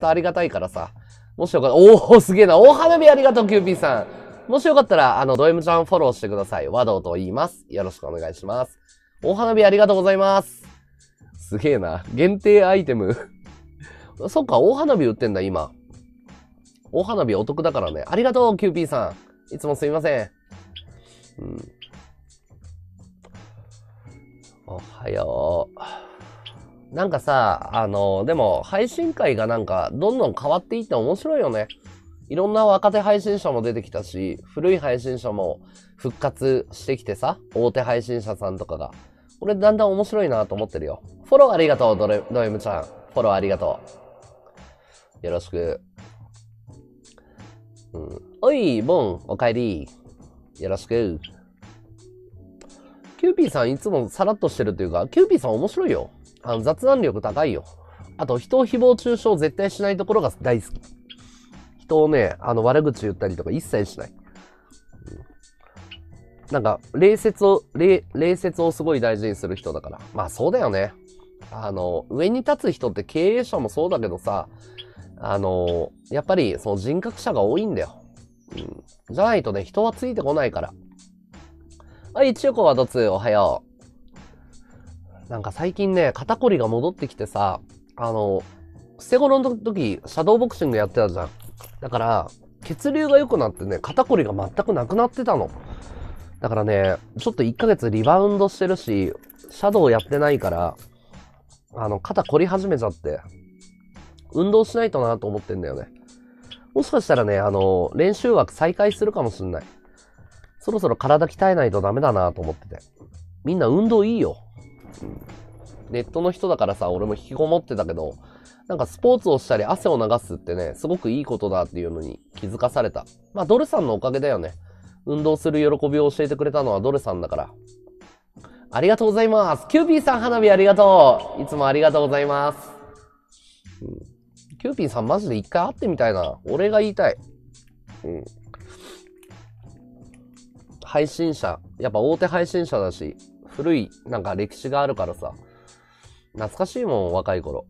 とありがたいからさ。もしよかったら、おー、すげえな。大花火ありがとう、キューピーさん。もしよかったら、ド M ちゃんフォローしてください。和道と言います。よろしくお願いします。大花火ありがとうございます。すげえな。限定アイテム。そっか、大花火売ってんだ、今。大花火お得だからね。ありがとう、キューピーさん。いつもすみません。おはよう。なんかさ、でも、配信会がなんか、どんどん変わっていって面白いよね。いろんな若手配信者も出てきたし、古い配信者も復活してきてさ、大手配信者さんとかが。これだんだん面白いなと思ってるよ。フォローありがとう、ド M ちゃん。フォローありがとう。よろしく。おい、ボン、おかえり。よろしく。キューピーさんいつもさらっとしてるっていうか、キューピーさん面白いよ。雑談力高いよ。あと、人を誹謗中傷絶対しないところが大好き。人をね、悪口言ったりとか一切しない。なんか、礼節をすごい大事にする人だから。まあそうだよね。上に立つ人って経営者もそうだけどさ、やっぱりその人格者が多いんだよ。じゃないとね、人はついてこないから。はい、中古はどつ、おはよう。なんか最近ね、肩こりが戻ってきてさ、捨て頃の時、シャドーボクシングやってたじゃん。だから、血流が良くなってね、肩こりが全くなくなってたの。だからね、ちょっと1ヶ月リバウンドしてるし、シャドウやってないから、肩こり始めちゃって、運動しないとなと思ってんだよね。もしかしたらね、練習枠再開するかもしんない。そろそろ体鍛えないとダメだなと思ってて。みんな運動いいよ。ネットの人だからさ、俺も引きこもってたけど、なんかスポーツをしたり汗を流すってね、すごくいいことだっていうのに気づかされた。まあ、ドルさんのおかげだよね。運動する喜びを教えてくれたのはドルさんだから。ありがとうございます。キューピーさん花火ありがとう。いつもありがとうございます。キューピーさんマジで一回会ってみたいな。俺が言いたい。配信者。やっぱ大手配信者だし、古いなんか歴史があるからさ。懐かしいもん、若い頃。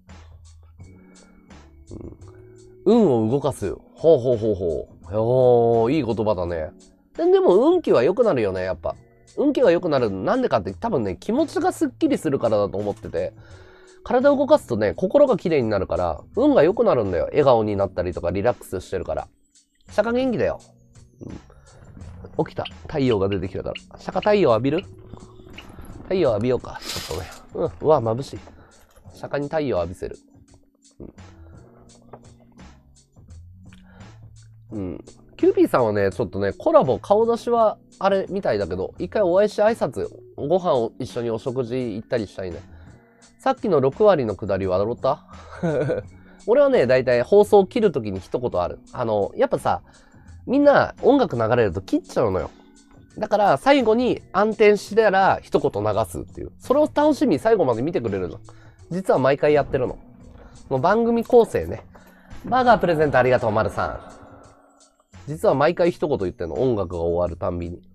運を動かす。ほうほうほうほう。いい言葉だね。でも運気は良くなるよね、やっぱ。運気が良くなる。なんでかって多分ね、気持ちがスッキリするからだと思ってて。体を動かすとね、心が綺麗になるから、運が良くなるんだよ。笑顔になったりとか、リラックスしてるから。釈迦元気だよ。起きた。太陽が出てきたから。釈迦太陽浴びる？太陽浴びようか。ちょっとね。うわ、眩しい。釈迦に太陽浴びせる。キューピーさんはね、ちょっとね、コラボ、顔出しはあれみたいだけど、一回お会いして挨拶、ご飯を一緒にお食事行ったりしたいね。さっきの6割の下り笑った俺はね、だいたい放送を切るときに一言ある。やっぱさ、みんな音楽流れると切っちゃうのよ。だから最後に暗転したら一言流すっていう。それを楽しみに最後まで見てくれるの。実は毎回やってるの。もう番組構成ね。バーガープレゼントありがとう、丸さん。実は毎回一言言ってんの。音楽が終わるたんびに。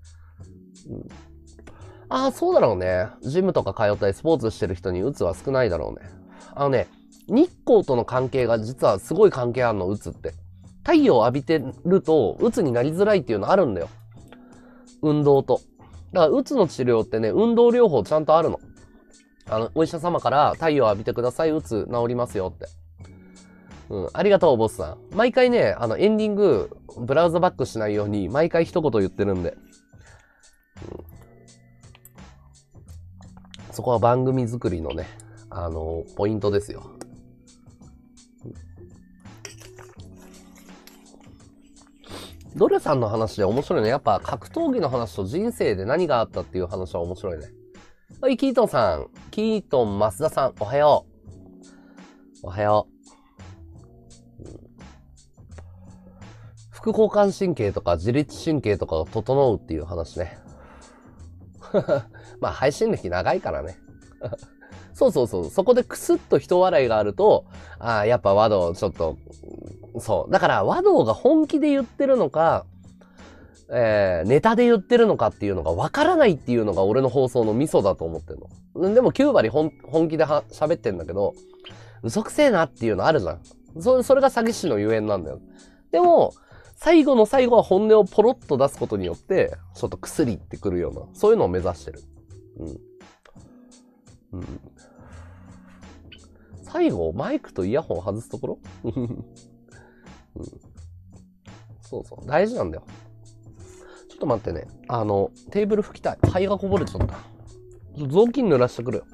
ああ、そうだろうね。ジムとか通ったりスポーツしてる人に鬱は少ないだろうね。日光との関係が実はすごい関係あるの、鬱って。太陽を浴びてると、鬱になりづらいっていうのあるんだよ。運動と。だから、鬱の治療ってね、運動療法ちゃんとあるの。お医者様から太陽を浴びてください、鬱治りますよって。ありがとう、ボスさん。毎回ね、エンディング、ブラウザバックしないように、毎回一言言ってるんで。そこは番組作りのね、ポイントですよ。ドルさんの話で面白いね。やっぱ格闘技の話と人生で何があったっていう話は面白いね。はい、キートンさん。キートン増田さん。おはよう。おはよう。副交感神経とか自律神経とかが整うっていう話ね。まあ配信歴長いからね。そう。そこでクスッと人笑いがあると、やっぱ和道ちょっと、そう。だから和道が本気で言ってるのか、ネタで言ってるのかっていうのが分からないっていうのが俺の放送のミソだと思ってるの。でも9割本気で喋ってんだけど、嘘くせえなっていうのあるじゃん。 それが詐欺師のゆえんなんだよ。でも、最後の最後は本音をポロッと出すことによって、ちょっと薬ってくるような、そういうのを目指してる。うん。最後、マイクとイヤホン外すところうん。そうそう。大事なんだよ。ちょっと待ってね。テーブル拭きたい。灰がこぼれちゃった。雑巾濡らしてくるよ。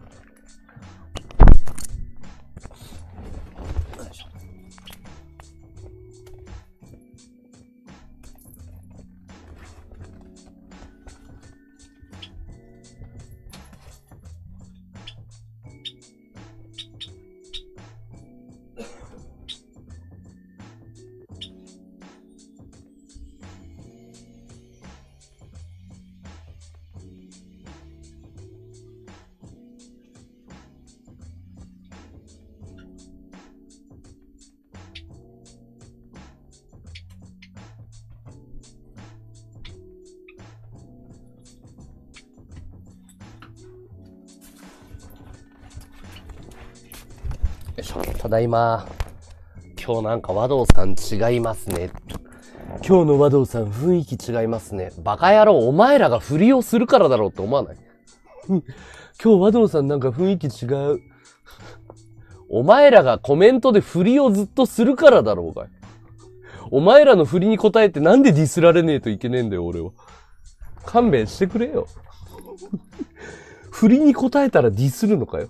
ただいま。今日なんか和道さん違いますね。今日の和道さん雰囲気違いますね。バカ野郎、お前らが振りをするからだろうって思わない今日和道さんなんか雰囲気違う。お前らがコメントで振りをずっとするからだろうが。お前らの振りに答えてなんでディスられねえといけねえんだよ、俺は。勘弁してくれよ。振りに答えたらディスるのかよ。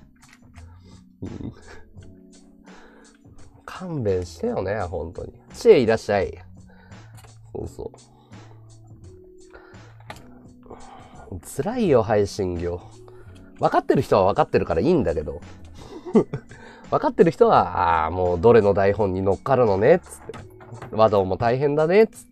勘弁してよね、本当に。知恵いらっしゃい。そうそう。辛いよ、配信業。分かってる人は分かってるからいいんだけど。分かってる人は、もうどれの台本に乗っかるのね、つって。和道も大変だね、つって。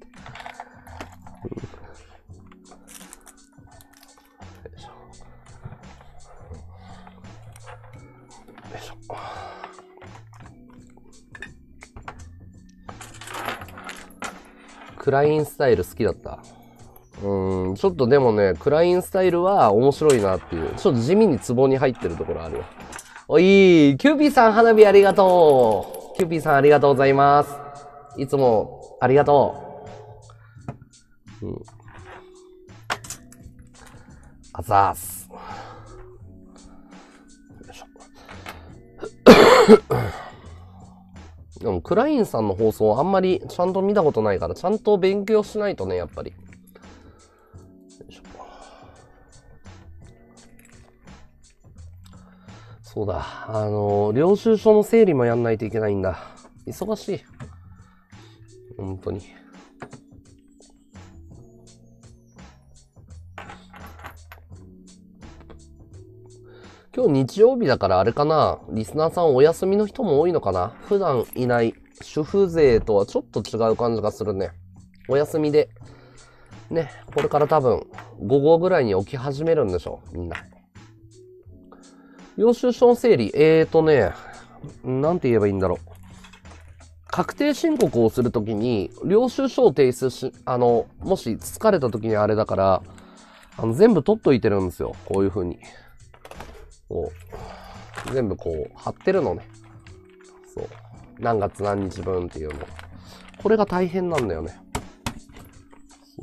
クラインスタイル好きだった。ちょっとでもね、クラインスタイルは面白いなっていう。ちょっと地味にツボに入ってるところあるよ。おい、キューピーさん花火ありがとう。キューピーさんありがとうございます。いつもありがとう。あざーす。よいしょ。でも、クラインさんの放送あんまりちゃんと見たことないから、ちゃんと勉強しないとね、やっぱり。そうだ、領収書の整理もやんないといけないんだ。忙しい。本当に。今日日曜日だからあれかな、リスナーさんお休みの人も多いのかな。普段いない主婦勢とはちょっと違う感じがするね。お休みで。ね、これから多分午後ぐらいに起き始めるんでしょう、みんな。領収書の整理、なんて言えばいいんだろう。確定申告をするときに、領収書を提出し、もし疲れたときにあれだから、全部取っといてるんですよ。こういう風に。こう、全部こう、貼ってるのね。そう。何月何日分っていうの。これが大変なんだよね。そう。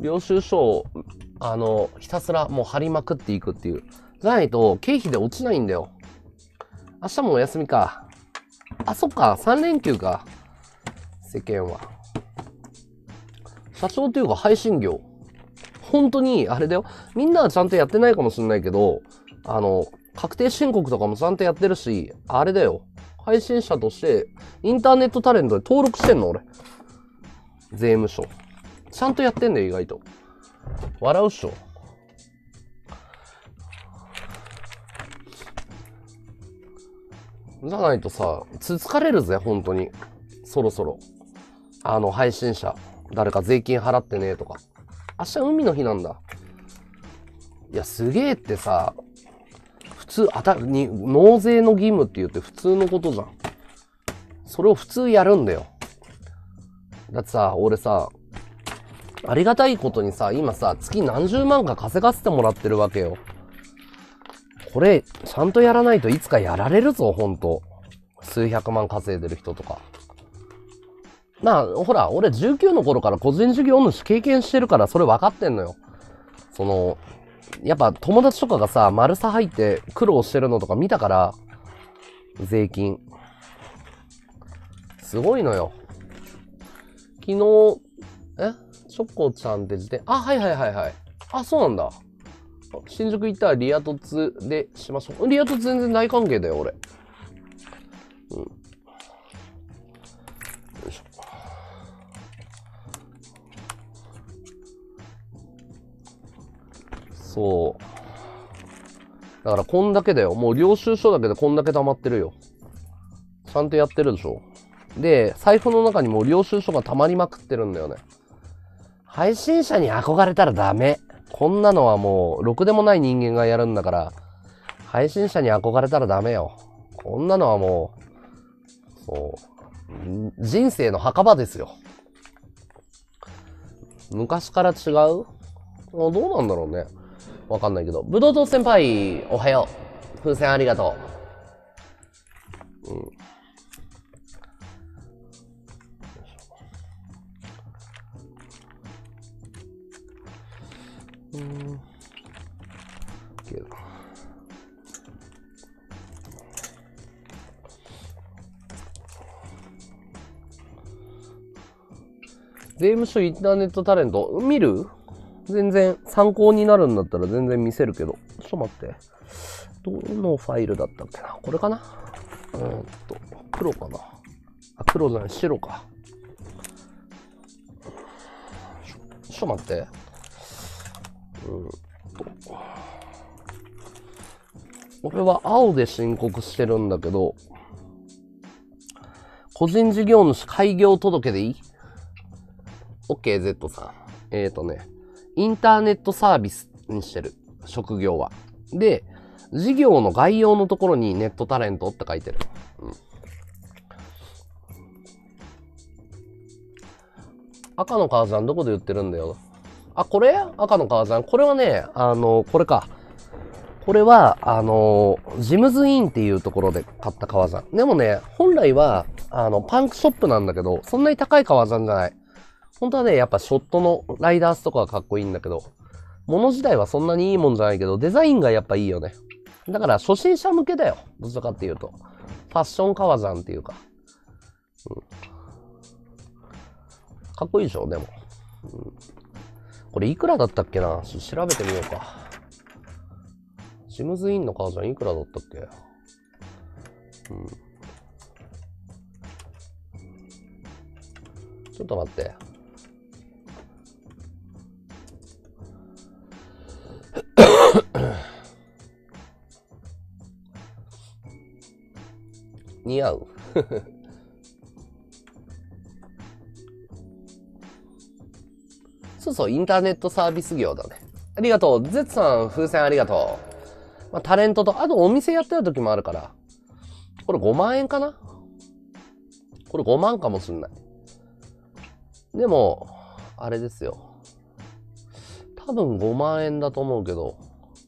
領収書を、ひたすらもう貼りまくっていくっていう。じゃないと、経費で落ちないんだよ。明日もお休みか。あ、そっか。3連休か。世間は。社長というか配信業。本当に、あれだよ。みんなはちゃんとやってないかもしれないけど、確定申告とかもちゃんとやってるし、あれだよ。配信者として、インターネットタレントで登録してんの、俺。税務署。ちゃんとやってんだよ、意外と。笑うっしょ。じゃないとさ、疲れるぜ、本当に。そろそろ。配信者。誰か税金払ってねとか。明日海の日なんだ。いや、すげえってさ、普通、納税の義務って言って普通のことじゃん。それを普通やるんだよ。だってさ、俺さ、ありがたいことにさ、今さ、月何十万か稼がせてもらってるわけよ。これ、ちゃんとやらないといつかやられるぞ、ほんと。 数百万稼いでる人とか。まあ、ほら、俺19の頃から個人事業主経験してるからそれ分かってんのよ。やっぱ友達とかがさ、マルサ入って苦労してるのとか見たから、税金。すごいのよ。昨日、チョコちゃんってはいはいはいはい。あ、そうなんだ。新宿行ったらリア凸でしましょう。リア凸全然大歓迎だよ、俺。うん。よいしょ。そう。だからこんだけだよ。もう領収書だけでこんだけ溜まってるよ。ちゃんとやってるでしょ。で、財布の中にも領収書が溜まりまくってるんだよね。配信者に憧れたらダメ。こんなのはもう、ろくでもない人間がやるんだから、配信者に憧れたらダメよ。こんなのはもう、人生の墓場ですよ。昔から違う？どうなんだろうね。わかんないけど。ぶどうと先輩、おはよう。風船ありがとう。税務署インターネットタレント見る？全然参考になるんだったら全然見せるけど。ちょっと待って。どのファイルだったっけな？これかな？黒かな？あ、黒じゃない、白か。ちょっと待って。俺は青で申告してるんだけど、個人事業主開業届でいい？ OKZ さん。インターネットサービスにしてる。職業は。で、事業の概要のところにネットタレントって書いてる。赤の革ジャンどこで売ってるんだよ。あ、これ？赤の革ジャン。これはね、これか。これは、ジムズインっていうところで買った革ジャン。でもね、本来は、パンクショップなんだけど、そんなに高い革ジャンじゃない。本当はね、やっぱショットのライダースとかがかっこいいんだけど、物自体はそんなにいいもんじゃないけど、デザインがやっぱいいよね。だから初心者向けだよ。どちらかっていうと。ファッション革ジャンっていうか。かっこいいでしょ、でも。これいくらだったっけな？調べてみようか。ジムズインの革ジャンいくらだったっけ？ちょっと待って。似合うそうそう、インターネットサービス業だね。ありがとう。Z さん、風船ありがとう。まあ、タレントと、あとお店やってた時もあるから。これ5万円かな？これ5万かもしんない。でも、あれですよ。多分5万円だと思うけど、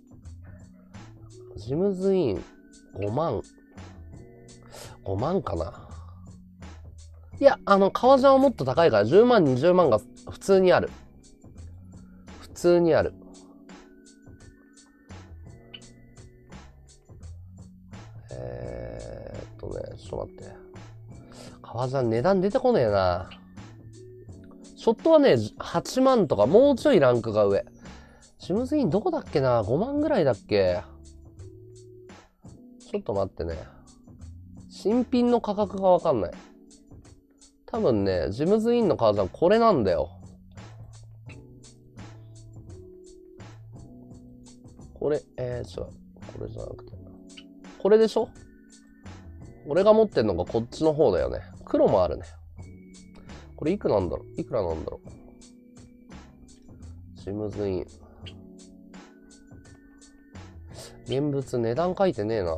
ジムズイン5万。5万かな。いや、革ジャンはもっと高いから10万、20万が普通にある。普通にある。ちょっと待って。革ジャン値段出てこねえな。ショットはね、8万とかもうちょいランクが上。ジムズインどこだっけな？ 5 万ぐらいだっけ？ちょっと待ってね。新品の価格がわかんない。多分ね、ジムズインの革ジャンこれなんだよ。これ、これじゃなくて。これでしょ？俺が持ってんのがこっちの方だよね。黒もあるね。これいくらなんだろう？ジムズイン。現物値段書いてねえな。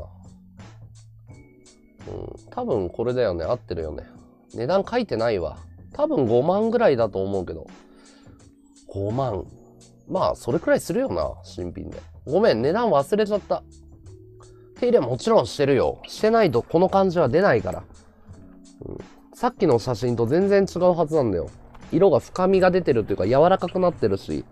多分これだよね。合ってるよね。値段書いてないわ。多分5万ぐらいだと思うけど。5万。まあ、それくらいするよな。新品で。ごめん、値段忘れちゃった。 手入れはもちろんしてるよ。してないとこの感じは出ないから。さっきの写真と全然違うはずなんだよ。色が深みが出てるっていうか柔らかくなってるし。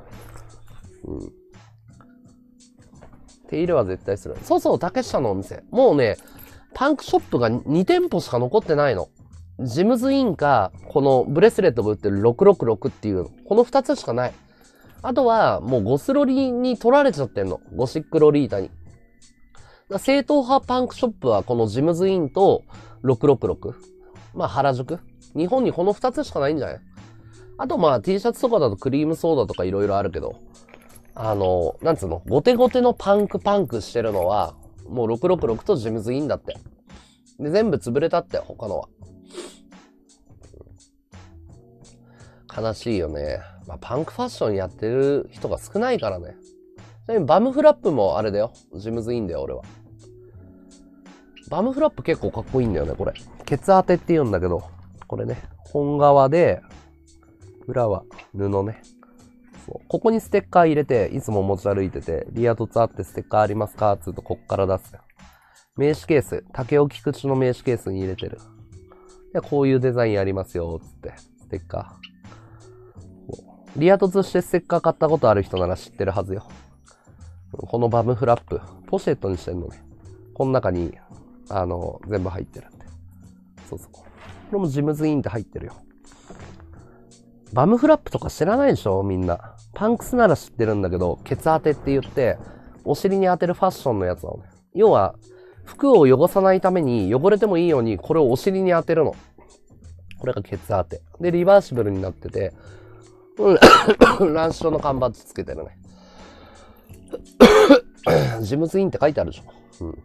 手入れは絶対する。そうそう、竹下のお店。もうね、パンクショップが2店舗しか残ってないの。ジムズインか、このブレスレットが売ってる666っていう、この2つしかない。あとは、もうゴスロリに取られちゃってんの。ゴシックロリータに。正統派パンクショップはこのジムズインと666。まあ原宿。日本にこの2つしかないんじゃない？あとまあ T シャツとかだとクリームソーダとかいろいろあるけど、なんつうの、ゴテゴテのパンクしてるのは、もう666とジムズインだって。で、全部潰れたって、他のは。悲しいよね。まあ、パンクファッションやってる人が少ないからね。ちなみにバムフラップもあれだよ。ジムズインだよ、俺は。バムフラップ結構かっこいいんだよね、これ。ケツ当てって言うんだけど、これね、本革で、裏は布ね。そう。ここにステッカー入れて、いつも持ち歩いてて、リア凸あってステッカーありますかつうとこっから出すよ。名刺ケース、竹尾菊池の名刺ケースに入れてる。で、こういうデザインありますよ、つって、ステッカー。リア凸してステッカー買ったことある人なら知ってるはずよ。このバムフラップ、ポシェットにしてんのね。この中に、全部入ってるって。そうそう。これもジムズインって入ってるよ。バムフラップとか知らないでしょみんな。パンクスなら知ってるんだけど、ケツ当てって言って、お尻に当てるファッションのやつなのね。要は、服を汚さないために、汚れてもいいように、これをお尻に当てるの。これがケツ当て。で、リバーシブルになってて、乱視の缶バッジつけてるね。ジムズインって書いてあるでしょ。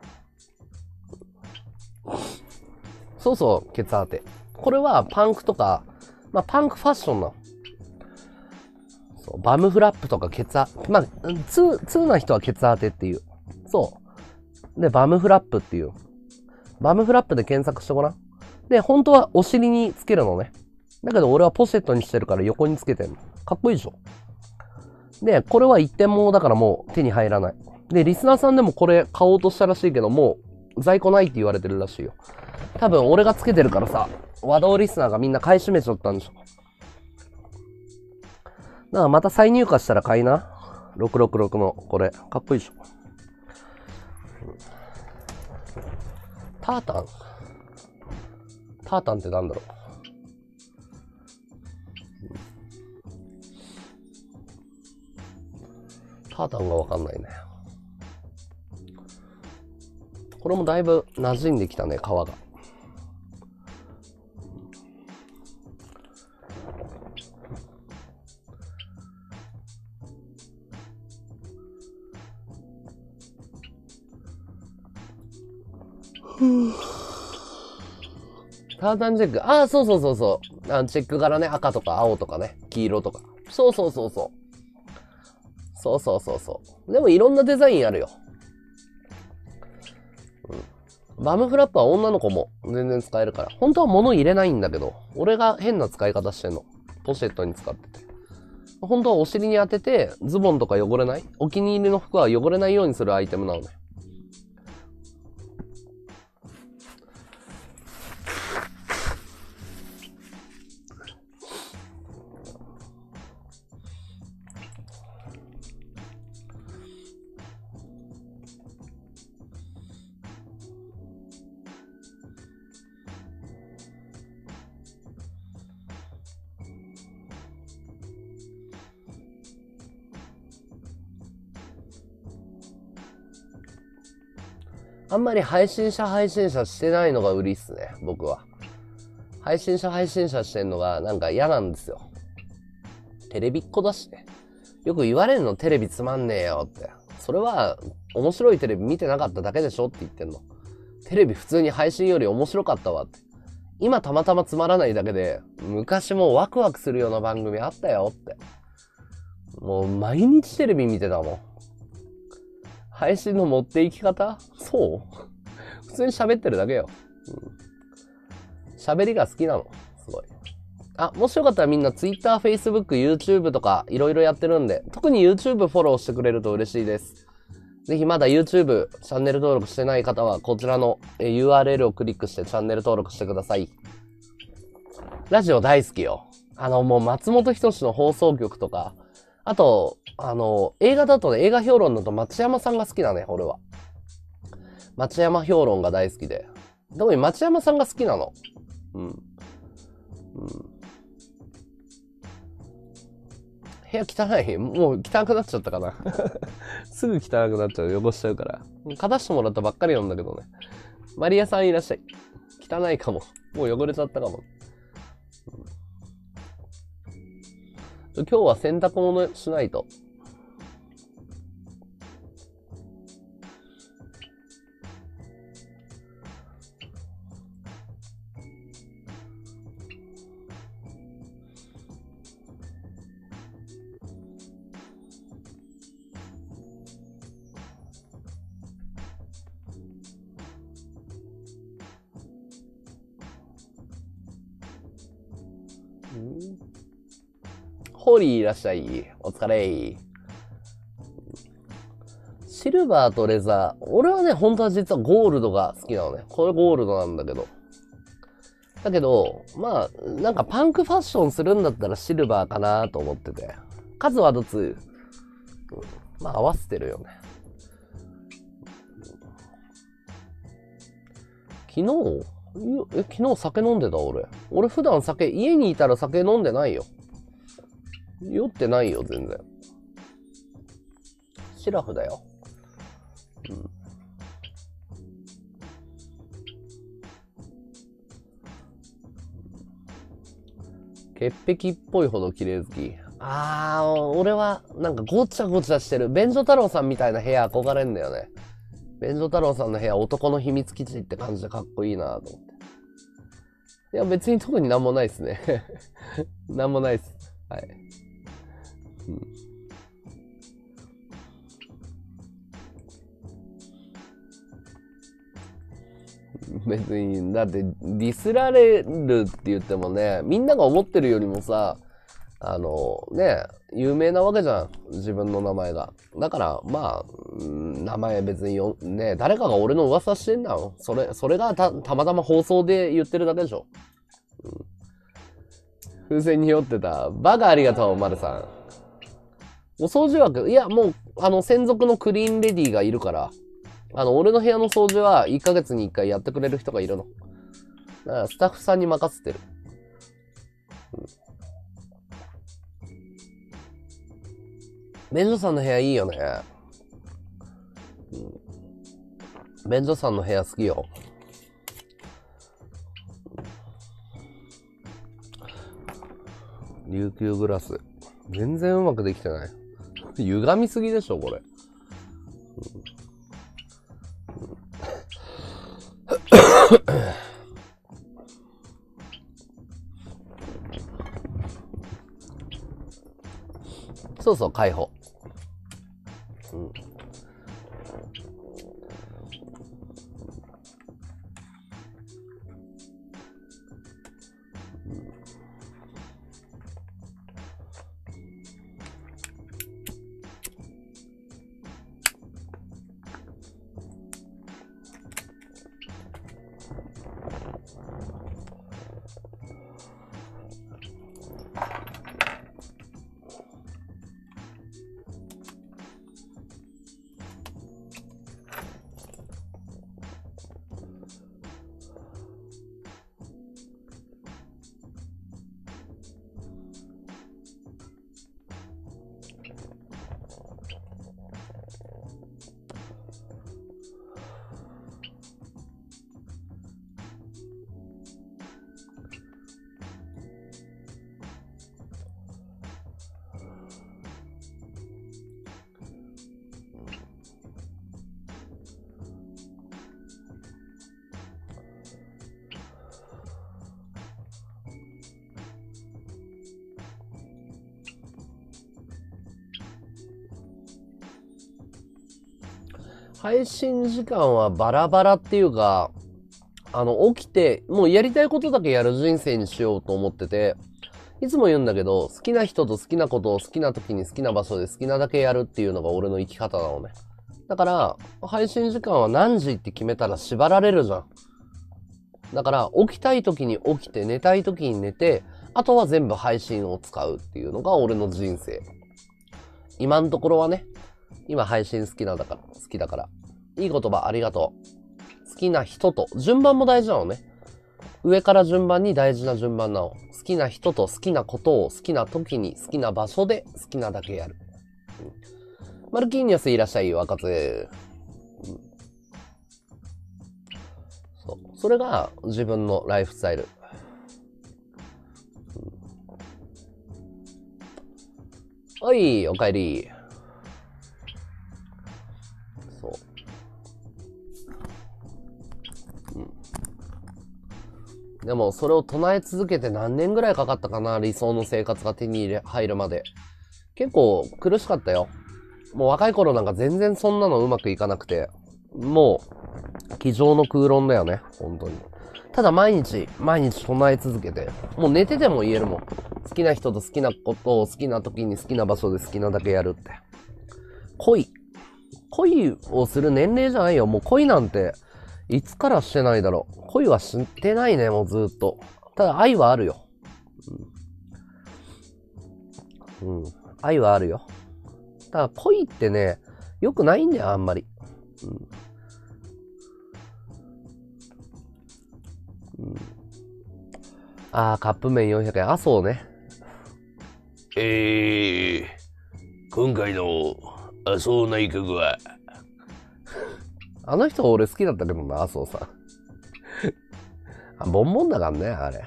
そうそう、ケツ当て。これはパンクとか、まあ、パンクファッションなの。そう、バムフラップとかケツまあ、通な人はケツ当てっていう。そう。で、バムフラップっていう。バムフラップで検索してごらん。で、本当はお尻につけるのね。だけど俺はポシェットにしてるから横につけてんの。かっこいいでしょ。で、これは一点物だからもう手に入らない。で、リスナーさんでもこれ買おうとしたらしいけど、もう在庫ないって言われてるらしいよ。多分俺がつけてるからさ、和道リスナーがみんな買い占めちゃったんでしょ。だからまた再入荷したら買いな。666のこれ。かっこいいでしょ。タータンってなんだろう。タータンがわかんないね。これもだいぶ馴染んできたね、皮が。タータンチェック。ああ、そうそうそうそう。チェック柄ね、赤とか青とかね、黄色とか。そうそうそうそう。そうそうそうそう。でもいろんなデザインあるよ。バムフラップは女の子も全然使えるから。本当は物入れないんだけど、俺が変な使い方してんの。ポシェットに使ってて。本当はお尻に当てて、ズボンとか汚れない？お気に入りの服は汚れないようにするアイテムなのね。あんまり配信者してないのが売りっすね、僕は。配信者してんのがなんか嫌なんですよ。テレビっ子だしね。よく言われるの、テレビつまんねえよって。それは面白いテレビ見てなかっただけでしょって言ってんの。テレビ普通に配信より面白かったわって。今たまたまつまらないだけで、昔もワクワクするような番組あったよって。もう毎日テレビ見てたもん。配信の持っていき方？そう普通に喋ってるだけよ。喋りが好きなの。すごい。あ、もしよかったらみんな Twitter、Facebook、YouTube とかいろいろやってるんで、特に YouTube フォローしてくれると嬉しいです。 ぜひまだ YouTube チャンネル登録してない方は、こちらの URL をクリックしてチャンネル登録してください。ラジオ大好きよ。もう松本人志の放送局とか、あと、映画だとね、映画評論だと松山さんが好きだね、俺は。松山評論が大好きで。特に松山さんが好きなの。うん。うん。部屋汚い？もう汚くなっちゃったかな。すぐ汚くなっちゃう。汚しちゃうから。片してもらったばっかりなんだけどね。マリアさんいらっしゃい。汚いかも。もう汚れちゃったかも。今日は洗濯物しないと。ホーリーいらっしゃい。お疲れ。シルバーとレザー。俺はね、本当は実はゴールドが好きなのね。これゴールドなんだけど。だけど、まあ、なんかパンクファッションするんだったらシルバーかなと思ってて。数はどつ、まあ合わせてるよね。昨日酒飲んでた俺。俺普段家にいたら酒飲んでないよ。酔ってないよ、全然。シラフだよ。うん。潔癖っぽいほど綺麗好き。俺は、なんかごちゃごちゃしてる。便所太郎さんみたいな部屋憧れんだよね。便所太郎さんの部屋、男の秘密基地って感じでかっこいいなと思って。いや、別に特になんもないっすね。なんもないっす。はい。別に、だってディスられるって言ってもね、みんなが思ってるよりもさ、有名なわけじゃん。自分の名前が。だから、まあ、名前別に誰かが俺の噂してんだよ。それがたまたま放送で言ってるだけでしょ。うん、風船に酔ってた。バカありがとう、丸さん。お掃除枠、いや、もう、専属のクリーンレディーがいるから、俺の部屋の掃除は1ヶ月に1回やってくれる人がいるの。だからスタッフさんに任せてる。便所さんの部屋いいよね。便所さんの部屋好きよ。琉球グラス。全然うまくできてない。歪みすぎでしょ、これ。そうそう、解放。うん。配信時間はバラバラっていうか、起きて、もうやりたいことだけやる人生にしようと思ってて、いつも言うんだけど、好きな人と好きなことを好きな時に好きな場所で好きなだけやるっていうのが俺の生き方なのね。 だから、配信時間は何時って決めたら縛られるじゃん。だから、起きたい時に起きて、寝たい時に寝て、あとは全部配信を使うっていうのが俺の人生。今のところはね、今配信好きだから。いい言葉ありがとう。好きな人と、順番も大事なのね。上から順番に大事な順番なの。好きな人と好きなことを好きな時に好きな場所で好きなだけやる。マルキーニャスいらっしゃい、若津。そう。それが自分のライフスタイル。おい、おかえり。そう。でも、それを唱え続けて何年ぐらいかかったかな、理想の生活が手に入るまで。結構苦しかったよ。もう若い頃なんか全然そんなのうまくいかなくて、もう、机上の空論だよね、本当に。ただ毎日唱え続けて、もう寝てても言えるもん。好きな人と好きなことを好きな時に好きな場所で好きなだけやるって。恋をする年齢じゃないよ。もう恋なんて、いつからしてないだろう。恋はしてないね、もうずっと。ただ愛はあるよ。愛はあるよ。ただ恋ってね、良くないんだよ、あんまり。カップ麺400円。そうね。 今回の麻生内閣はあの人俺好きだったけどな、麻生さん。ボンボンだからね、あれ。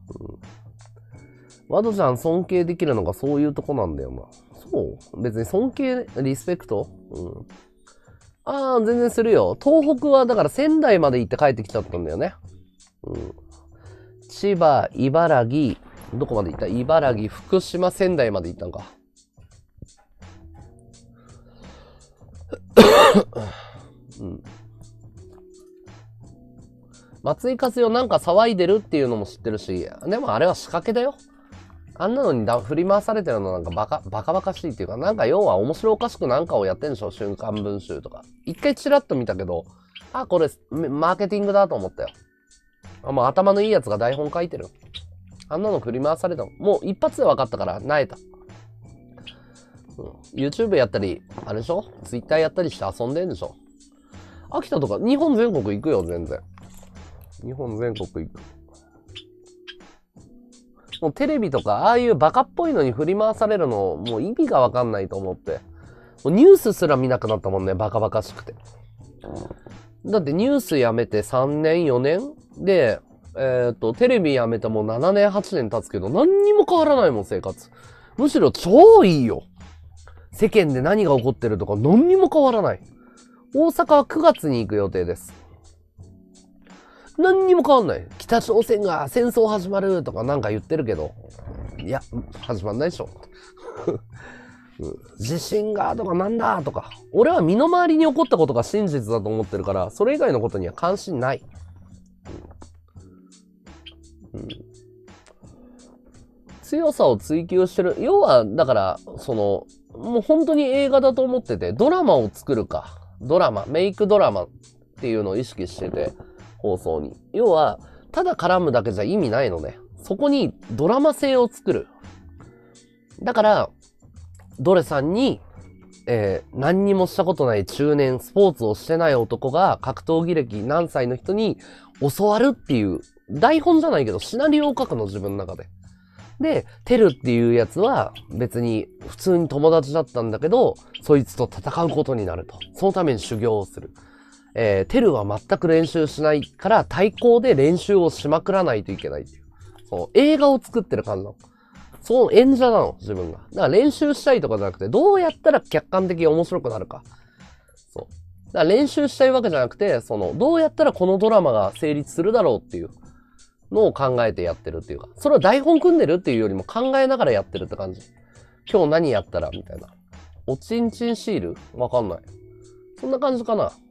ワドちゃん尊敬できるのがそういうとこなんだよな。そう別に尊敬、リスペクト全然するよ。東北はだから仙台まで行って帰ってきちゃったんだよね。千葉、茨城、どこまで行った？茨城、福島、仙台まで行ったんか。松井和代なんか騒いでるっていうのも知ってるし、でもあれは仕掛けだよ。あんなのに振り回されてるのなんかバカバカしいっていうか、なんか要は面白おかしくなんかをやってんでしょ？瞬間文集とか。一回チラッと見たけど、これマーケティングだと思ったよ。もう頭のいいやつが台本書いてる。あんなの振り回されたの。もう一発で分かったから、萎えた。YouTube やったり、あれでしょ？ Twitter やったりして遊んでんでしょ？秋田とか、日本全国行くよ、全然。日本全国行く。もうテレビとか、ああいうバカっぽいのに振り回されるの、もう意味がわかんないと思って。もうニュースすら見なくなったもんね、バカバカしくて。だってニュースやめて3年、4年で、テレビやめてもう7年、8年経つけど、何にも変わらないもん、生活。むしろ超いいよ。世間で何が起こってるとか何にも変わらない。大阪は9月に行く予定です。何にも変わんない。北朝鮮が戦争始まるとかなんか言ってるけど、いや、始まんないでしょ。地震がとかなんだとか。俺は身の回りに起こったことが真実だと思ってるから、それ以外のことには関心ない。強さを追求してる。要は、だから、もう本当に映画だと思ってて、ドラマを作るか。メイクドラマっていうのを意識してて、放送に。要は、ただ絡むだけじゃ意味ないのね。そこにドラマ性を作る。だから、ドレさんに、何にもしたことない中年、スポーツをしてない男が格闘技歴何歳の人に教わるっていう、台本じゃないけどシナリオを書くの、自分の中で。で、テルっていうやつは別に普通に友達だったんだけど、そいつと戦うことになると。そのために修行をする。テルは全く練習しないから対抗で練習をしまくらないといけないっていう。映画を作ってる感じなの。その演者なの、自分が。だから練習したいとかじゃなくて、どうやったら客観的に面白くなるか。そう。だから練習したいわけじゃなくて、どうやったらこのドラマが成立するだろうっていうのを考えてやってるっていうか、それを台本組んでるっていうよりも考えながらやってるって感じ。今日何やったらみたいな。おちんちんシールわかんない。そんな感じかな。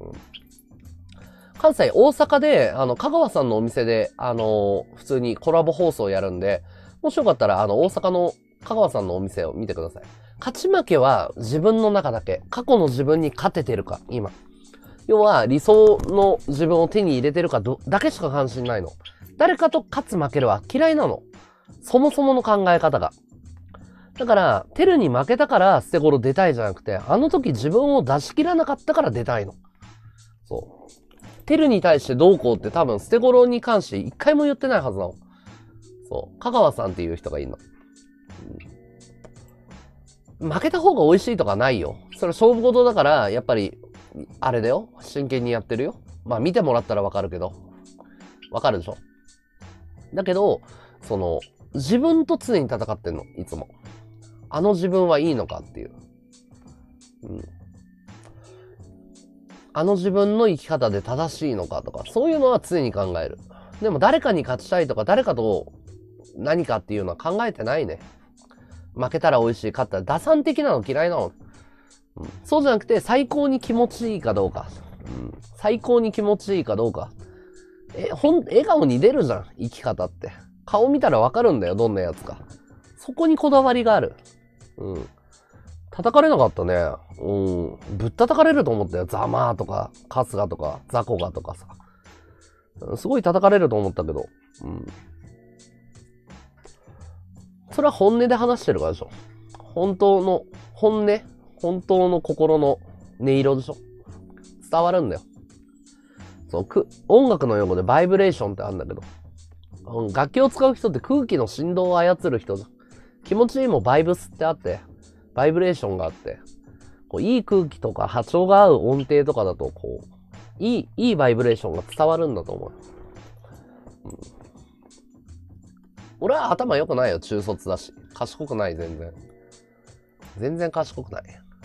関西、大阪で、香川さんのお店で、普通にコラボ放送やるんで、もしよかったら、大阪の香川さんのお店を見てください。 勝ち負けは自分の中だけ。過去の自分に勝ててるか、今。要は理想の自分を手に入れてるかだけしか関心ないの。誰かと勝つ負けるは嫌いなの。そもそもの考え方が。だから、テルに負けたから捨て頃出たいじゃなくて、あの時自分を出し切らなかったから出たいの。そう。テルに対してどうこうって多分捨て頃に関して一回も言ってないはずなの。そう。香川さんっていう人がいるの。負けた方が美味しいとかないよ。それ勝負事だから、やっぱり、あれだよ。真剣にやってるよ。まあ見てもらったらわかるけど。わかるでしょ？だけど、自分と常に戦ってんの。いつも。あの自分はいいのかっていう。あの自分の生き方で正しいのかとか、そういうのは常に考える。でも誰かに勝ちたいとか、誰かと何かっていうのは考えてないね。負けたら美味しい、勝ったら打算的なの嫌いなの。そうじゃなくて、最高に気持ちいいかどうか。最高に気持ちいいかどうか。笑顔に出るじゃん、生き方って。顔見たらわかるんだよ、どんなやつか。そこにこだわりがある。叩かれなかったね。ぶったたかれると思ったよ。ざまーとか、春日とか、ザコガとかさ。すごい叩かれると思ったけど。それは本音で話してるからでしょ。本当の心の音色でしょ。伝わるんだよ。音楽の用語でバイブレーションってあるんだけど、楽器を使う人って空気の振動を操る人じゃん。気持ちいいもバイブスってあって、バイブレーションがあって、いい空気とか波長が合う音程とかだと、いいバイブレーションが伝わるんだと思う。俺は頭良くないよ、中卒だし。賢くない、全然。全然賢くない。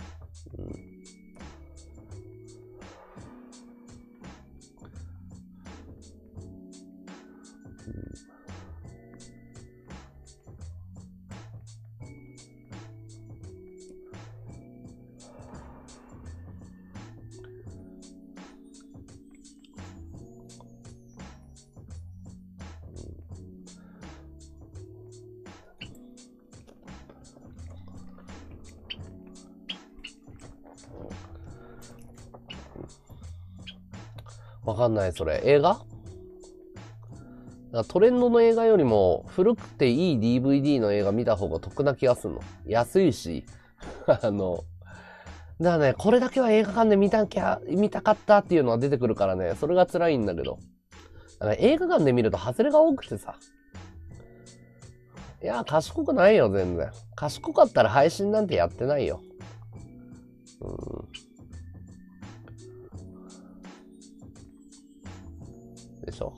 わかんない、それ。映画？トレンドの映画よりも古くていい DVD の映画見た方が得な気がするの。安いし。だからね、これだけは映画館で見たかったっていうのは出てくるからね、それが辛いんだけど。だから映画館で見ると外れが多くてさ。いや、賢くないよ、全然。賢かったら配信なんてやってないよ。でしょ。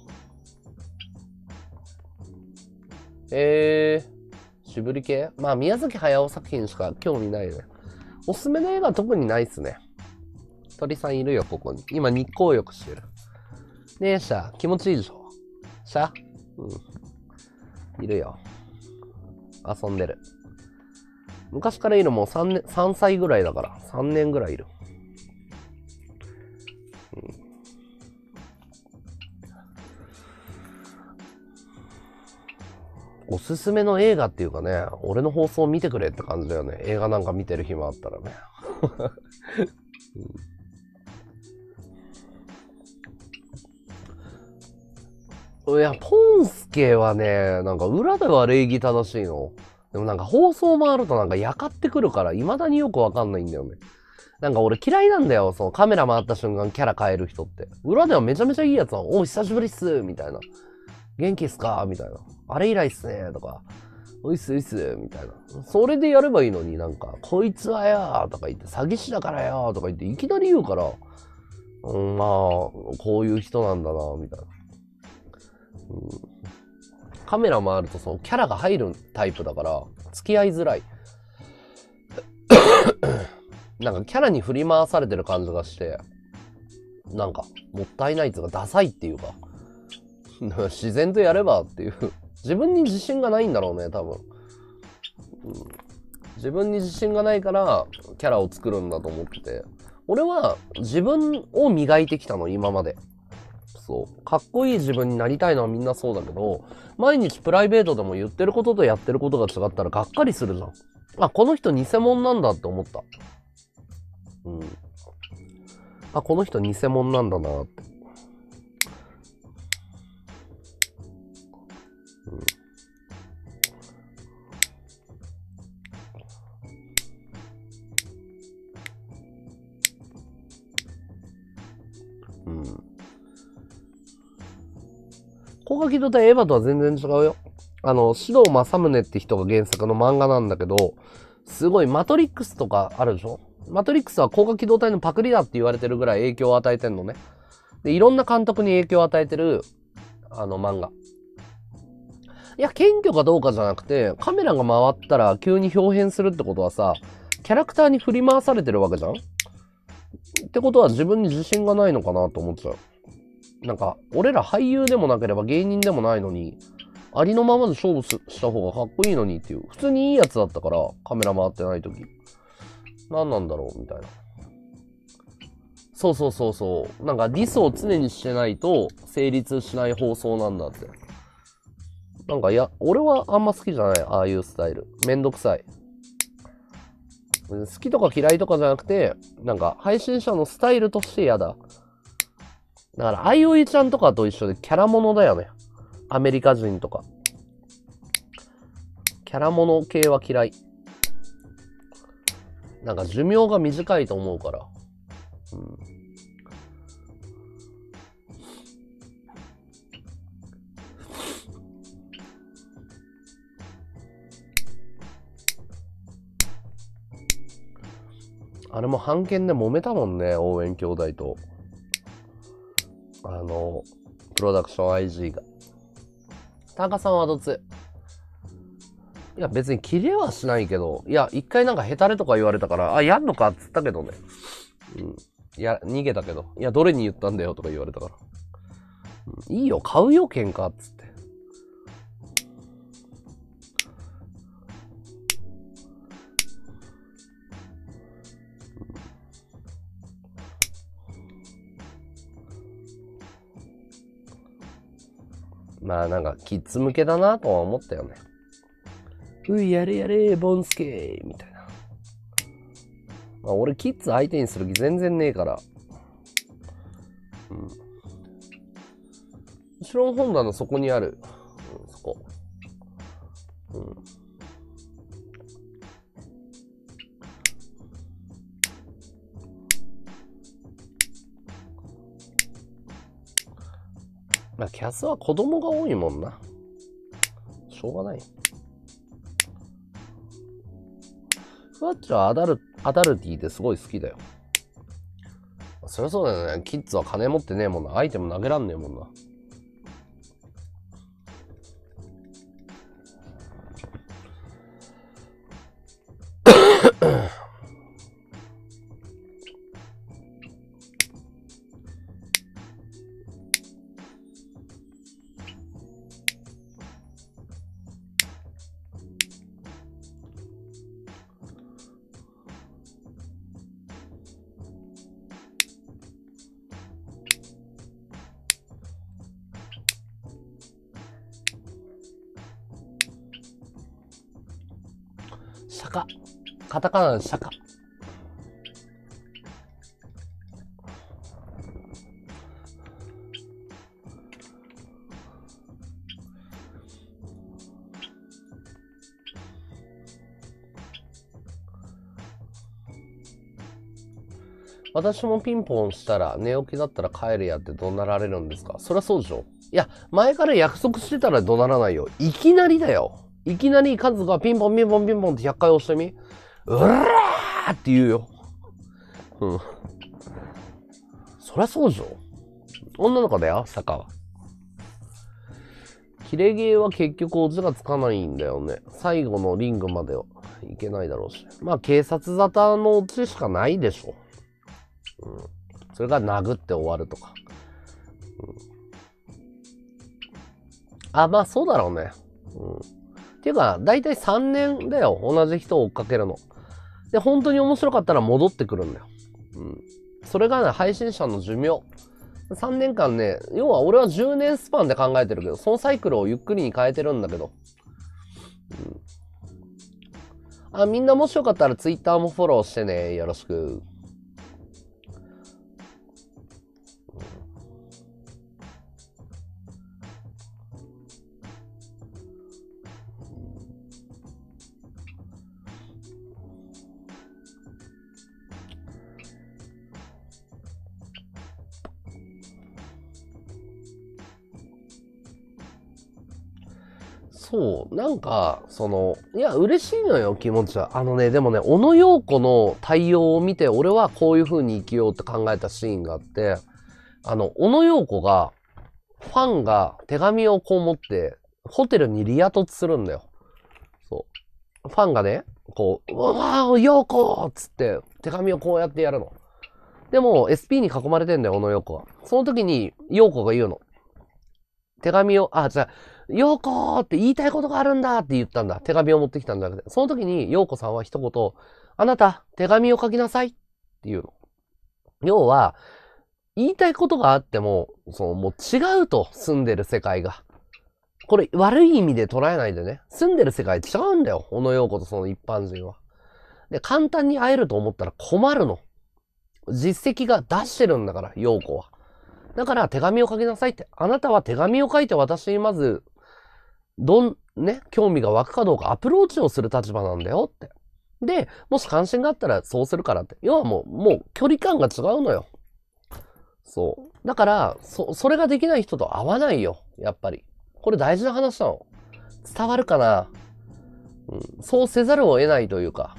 渋り系？まあ、宮崎駿作品しか興味ないね。おすすめの映画は特にないっすね。鳥さんいるよ、ここに。今、日光浴してる。ねえ、シャ、気持ちいいでしょ？シャ？いるよ。遊んでる。昔からいる。もう3歳ぐらいだから。3年ぐらいいる。おすすめの映画っていうかね、俺の放送見てくれって感じだよね。映画なんか見てる暇あったらね。いや、ポンスケはね、なんか裏では礼儀正しいの。でもなんか放送もあるとなんかやかってくるから未だによくわかんないんだよね。なんか俺嫌いなんだよ。そのカメラ回った瞬間キャラ変える人って。裏ではめちゃめちゃいいやつなの。お、久しぶりっすみたいな。元気っすかみたいな。あれ以来っすねとか。おいっすおいっすみたいな。それでやればいいのになんか、こいつはやーとか言って、詐欺師だからやーとか言って、いきなり言うから、まあ、こういう人なんだなみたいな。カメラ回るとそのキャラが入るタイプだから、付き合いづらい。なんかキャラに振り回されてる感じがして、なんか、もったいないっていうか、ダサいっていうか、自然とやればっていう。自分に自信がないんだろうね、多分。自分に自信がないから、キャラを作るんだと思ってて。俺は自分を磨いてきたの、今まで。そう。かっこいい自分になりたいのはみんなそうだけど、毎日プライベートでも言ってることとやってることが違ったらがっかりするじゃん。 あ、この人偽物なんだって思った。うん。あ、この人偽物なんだなって。うん。高架機動隊エヴァとは全然違うよ。獅童正宗って人が原作の漫画なんだけど、すごいマトリックスとかあるでしょ。マトリックスは高架機動隊のパクリだって言われてるぐらい影響を与えてんのね。で、いろんな監督に影響を与えてる、漫画。いや、謙虚かどうかじゃなくて、カメラが回ったら急に表変するってことはさ、キャラクターに振り回されてるわけじゃんってことは自分に自信がないのかなと思っちゃう。なんか、俺ら俳優でもなければ芸人でもないのに、ありのままで勝負した方がかっこいいのにっていう、普通にいいやつだったから、カメラ回ってない時。何なんだろうみたいな。そうそうそうそう。なんかディスを常にしてないと成立しない放送なんだって。なんかいや、俺はあんま好きじゃない。ああいうスタイル。めんどくさい。好きとか嫌いとかじゃなくて、なんか配信者のスタイルとして嫌だ。だから、あいおいちゃんとかと一緒でキャラものだよね。アメリカ人とか。キャラもの系は嫌い。なんか寿命が短いと思うから。うん。あれも版権で揉めたもんね、応援兄弟と。プロダクション IG が。田中さんはどっち？いや、別に切れはしないけど、いや、一回なんかヘタレとか言われたから、あ、やんのかっつったけどね。うん。いや、逃げたけど。いや、どれに言ったんだよとか言われたから。うん、いいよ、買うよ、喧嘩っつって。まあなんかキッズ向けだなとは思ったよね。うい、やれやれ、ボンスケーみたいな。まあ俺キッズ相手にする気全然ねえから。うん。後ろの本棚そこにある。うん、そこ。うん。まあキャスは子供が多いもんな。しょうがない。ふわっちはアダルティってすごい好きだよ。そりゃそうだよね。キッズは金持ってねえもんな。アイテム投げらんねえもんな。釈迦。カタカナで釈迦。私もピンポンしたら寝起きだったら帰れやって怒鳴られるんですか？そりゃそうでしょ。いや、前から約束してたら怒鳴らないよ。いきなりだよ。いきなりカズがピンポンピンポンピンポンって100回押してみ。うらーって言うよ。うん。そりゃそうでしょ。女の子だよ、坂は。キレゲーは結局オチがつかないんだよね。最後のリングまではいけないだろうし。まあ警察沙汰のオチしかないでしょ。うん。それが殴って終わるとか。うん、あ、まあそうだろうね。うん。っていうか、だいたい3年だよ。同じ人を追っかけるの。で、本当に面白かったら戻ってくるんだよ。うん。それがね、配信者の寿命。3年間ね、要は俺は10年スパンで考えてるけど、そのサイクルをゆっくりに変えてるんだけど。うん、 あ、みんなもしよかったら Twitter もフォローしてね。よろしく。そう、なんか、いや、嬉しいのよ、気持ちは。でもね、小野陽子の対応を見て、俺はこういう風に生きようって考えたシーンがあって、小野陽子が、ファンが手紙をこう持って、ホテルにリア突するんだよ。そう。ファンがね、こう、うわー、陽子っつって、手紙をこうやってやるの。でも、SP に囲まれてんだよ、小野陽子は。その時に、陽子が言うの。手紙を、じゃあ、陽子って言いたいことがあるんだって言ったんだ。手紙を持ってきたんだけど、その時に陽子さんは一言、あなた、手紙を書きなさいって言うの。要は、言いたいことがあっても、もう違うと、住んでる世界が。これ、悪い意味で捉えないでね。住んでる世界違うんだよ。小野陽子とその一般人は。で、簡単に会えると思ったら困るの。実績が出してるんだから、陽子は。だから手紙を書きなさいって。あなたは手紙を書いて私にまず、興味が湧くかどうかアプローチをする立場なんだよって。で、もし関心があったらそうするからって。要はもう距離感が違うのよ。そう。だから、それができない人と会わないよ。やっぱり。これ大事な話なの。伝わるかな？うん。そうせざるを得ないというか。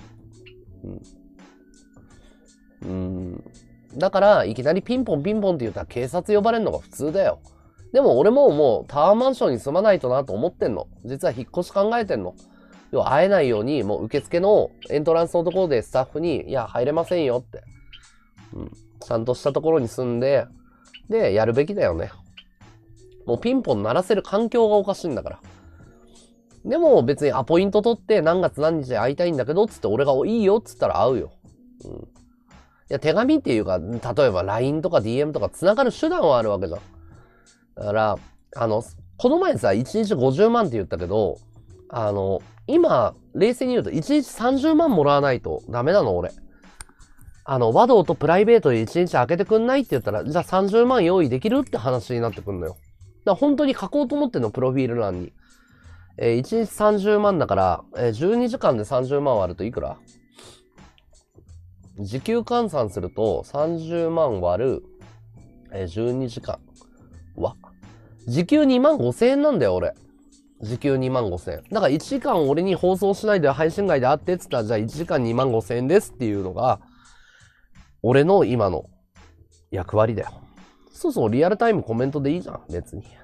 だから、いきなりピンポンピンポンって言ったら警察呼ばれるのが普通だよ。でも俺もうタワーマンションに住まないとなと思ってんの。実は引っ越し考えてんの。要は会えないように、もう受付のエントランスのところでスタッフに、いや、入れませんよって。ちゃんとしたところに住んで、で、やるべきだよね。もうピンポン鳴らせる環境がおかしいんだから。でも別にアポイント取って何月何日で会いたいんだけど、つって俺がいいよっつったら会うよ。いや、手紙っていうか、例えば LINE とか DM とか繋がる手段はあるわけじゃん。だから、この前さ、1日50万って言ったけど、今、冷静に言うと1日30万もらわないとダメなの、俺。和道とプライベートで1日開けてくんないって言ったら、じゃあ30万用意できるって話になってくんのよ。だから本当に書こうと思ってんの、プロフィール欄に。1日30万だから、12時間で30万割るといくら？時給換算すると30万割る、12時間。時給2万5千円なんだよ、俺。時給2万5千円。だから1時間俺に放送しないで配信外であってっつったら、じゃあ1時間2万5千円ですっていうのが、俺の今の役割だよ。そう、リアルタイムコメントでいいじゃん、別に。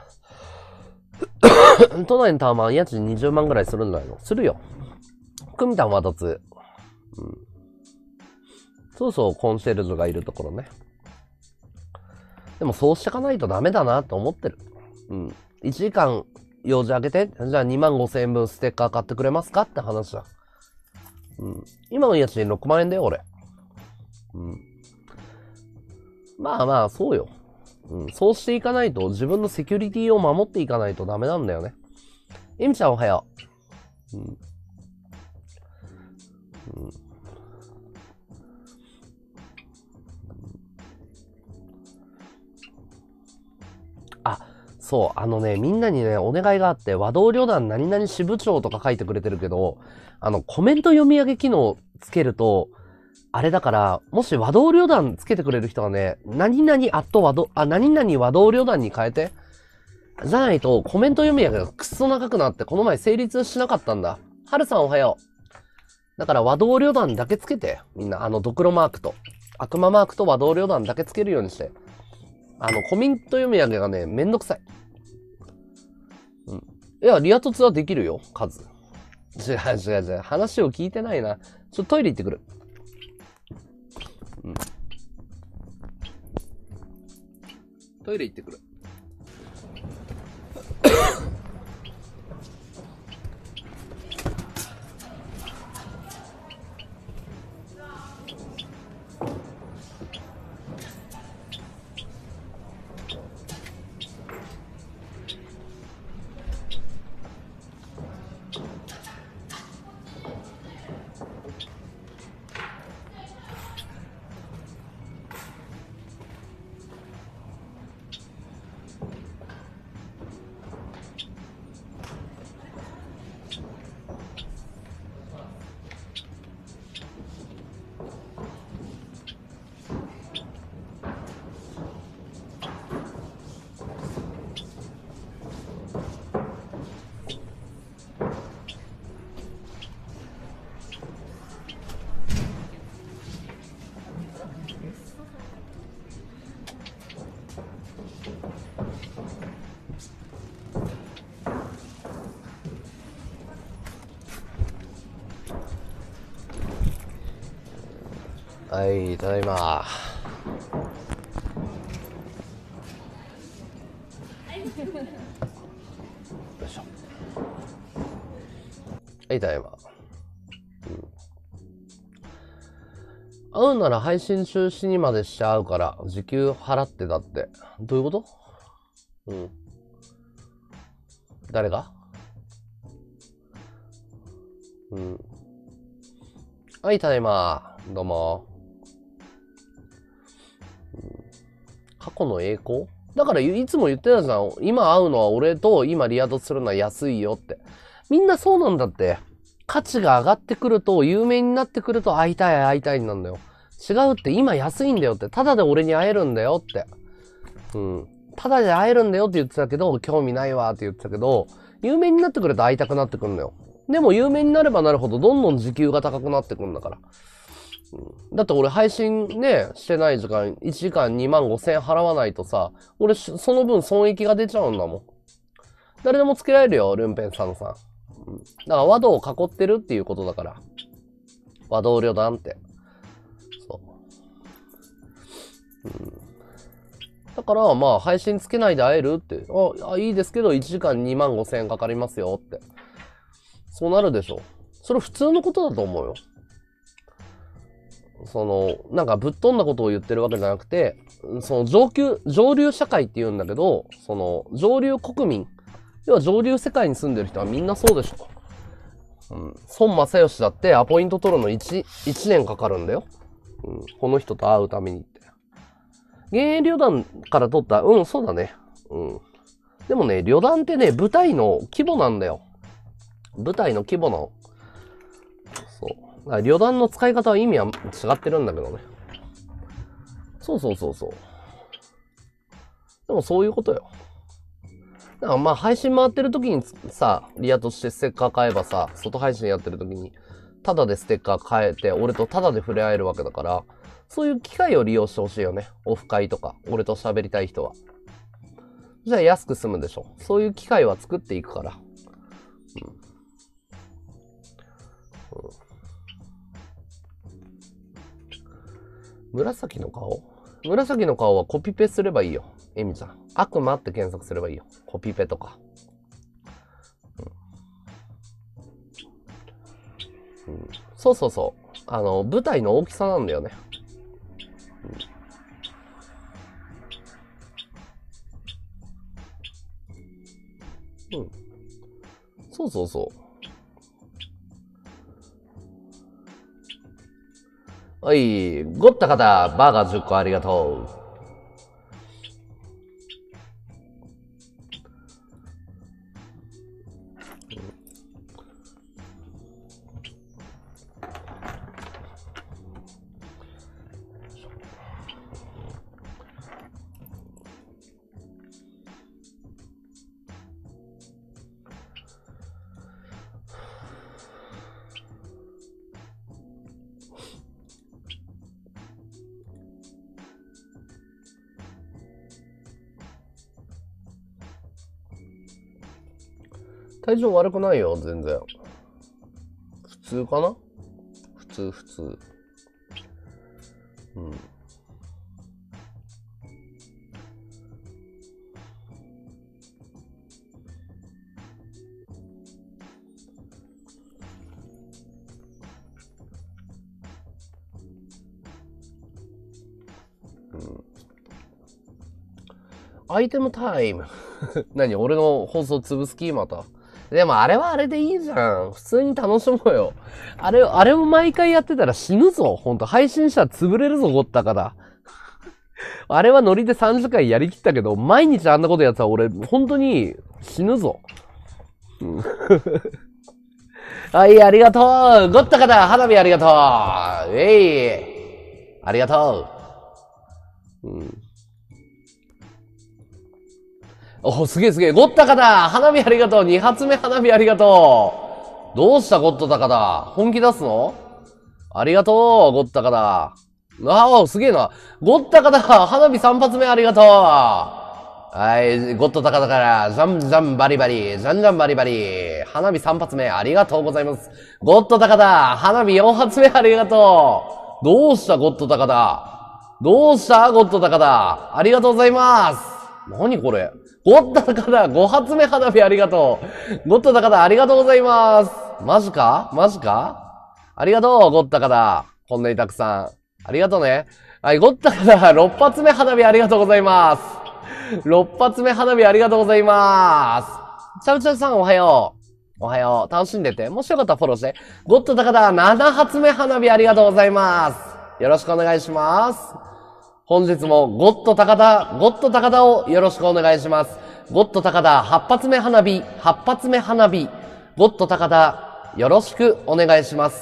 都内のタワマン家賃20万ぐらいするんだよ。するよ。組みたんはどつ。そう、コンシェルジュがいるところね。でもそうしてかないとダメだなって思ってる。1時間用事開けて、じゃあ2万5千円分ステッカー買ってくれますかって話だ。今の家賃6万円だよ、俺。まあ、そうよ。そうしていかないと、自分のセキュリティを守っていかないとダメなんだよね。エミちゃんおはよう。そう、みんなにね、お願いがあって、和道旅団何々支部長とか書いてくれてるけど、コメント読み上げ機能つけると、あれだから、もし和道旅団つけてくれる人がね、何々和道旅団に変えて。じゃないと、コメント読み上げがくっそ長くなって、この前成立しなかったんだ。はるさんおはよう。だから和道旅団だけつけて。みんな、ドクロマークと。悪魔マークと和道旅団だけつけるようにして。コメント読み上げがね、めんどくさい。いや、リア凸はできるよ、数。違う。話を聞いてないな。トイレ行ってくる。トイレ行ってくる。 はい、ただいま。よいしょ。はい、ただいま。会うなら配信中止にまでしちゃうから、時給払ってだって。どういうこと？うん。誰が？うん。はい、ただいま。どうも。過去の栄光？だからいつも言ってたじゃん。今会うのは俺と今リアドするのは安いよって。みんなそうなんだって。価値が上がってくると、有名になってくると会いたい会いたいなんだよ。違うって今安いんだよって。ただで俺に会えるんだよって。うん。ただで会えるんだよって言ってたけど、興味ないわって言ってたけど、有名になってくると会いたくなってくるんだよ。でも有名になればなるほどどんどん時給が高くなってくるんだから。だって俺配信ね、してない時間、1時間2万5千円払わないとさ、俺その分損益が出ちゃうんだもん。誰でもつけられるよ、ルンペンさんさん。だから和道を囲ってるっていうことだから。和道旅団って。そう。だからまあ配信つけないで会えるって。いいですけど1時間2万5千円かかりますよって。そうなるでしょ。それ普通のことだと思うよ。なんかぶっ飛んだことを言ってるわけじゃなくて、上流社会って言うんだけど、上流国民、要は上流世界に住んでる人はみんなそうでしょ。孫正義だってアポイント取るの1年かかるんだよ。この人と会うためにって。現役旅団から取った、そうだね。でもね、旅団ってね、部隊の規模なんだよ。部隊の規模の。そう。だから旅団の使い方は意味は違ってるんだけどね。そう。でもそういうことよ。だからまあ配信回ってる時にさ、リアとしてステッカー買えばさ、外配信やってる時に、タダでステッカー買えて、俺とタダで触れ合えるわけだから、そういう機会を利用してほしいよね。オフ会とか、俺と喋りたい人は。じゃあ安く済むでしょ。そういう機会は作っていくから。紫の顔はコピペすればいいよ。エミちゃん。悪魔って検索すればいいよ。コピペとか。そう。舞台の大きさなんだよね。そう。はい、ごった方、バーガー10個ありがとう。体調悪くないよ、全然。普通かな？普通。アイテムタイム。何？俺の放送潰す気また。でもあれはあれでいいじゃん。普通に楽しもうよ。あれも毎回やってたら死ぬぞ。ほんと配信者潰れるぞ、ごったから。あれはノリで3時間やりきったけど、毎日あんなことやってたら俺、本当に死ぬぞ。はい、ありがとう。ごった方、花火ありがとう。ありがとう。 お、すげえすげえ。ゴッタカだ。花火ありがとう。2発目花火ありがとう。どうしたゴッタカだ。本気出すの？ありがとう、ゴッタカだ。ああ、すげえな。ゴッタカだ。花火3発目ありがとう。はい、ゴッド高だから、ジャンジャンバリバリ、ジャンジャンバリバリ。花火3発目ありがとうございます。ゴッド高だ。花火4発目ありがとう。どうしたゴッド高だ。どうしたゴッド高だ。ありがとうございます。何これ。ゴッド高だ。5発目花火ありがとう。ゴッド高だ。ありがとうございます。マジかマジかありがとう、ゴッド高だ。こんなにたくさん。ありがとうね。はい、ゴッド高だ。6発目花火ありがとうございます。6発目花火ありがとうございます。チャウチャウさんおはよう。おはよう。楽しんでて。もしよかったらフォローして。ゴッド高田7発目花火ありがとうございます。よろしくお願いします。本日もゴッド高田をよろしくお願いします。ゴッド高田8発目花火、8発目花火。ゴッド高田よろしくお願いします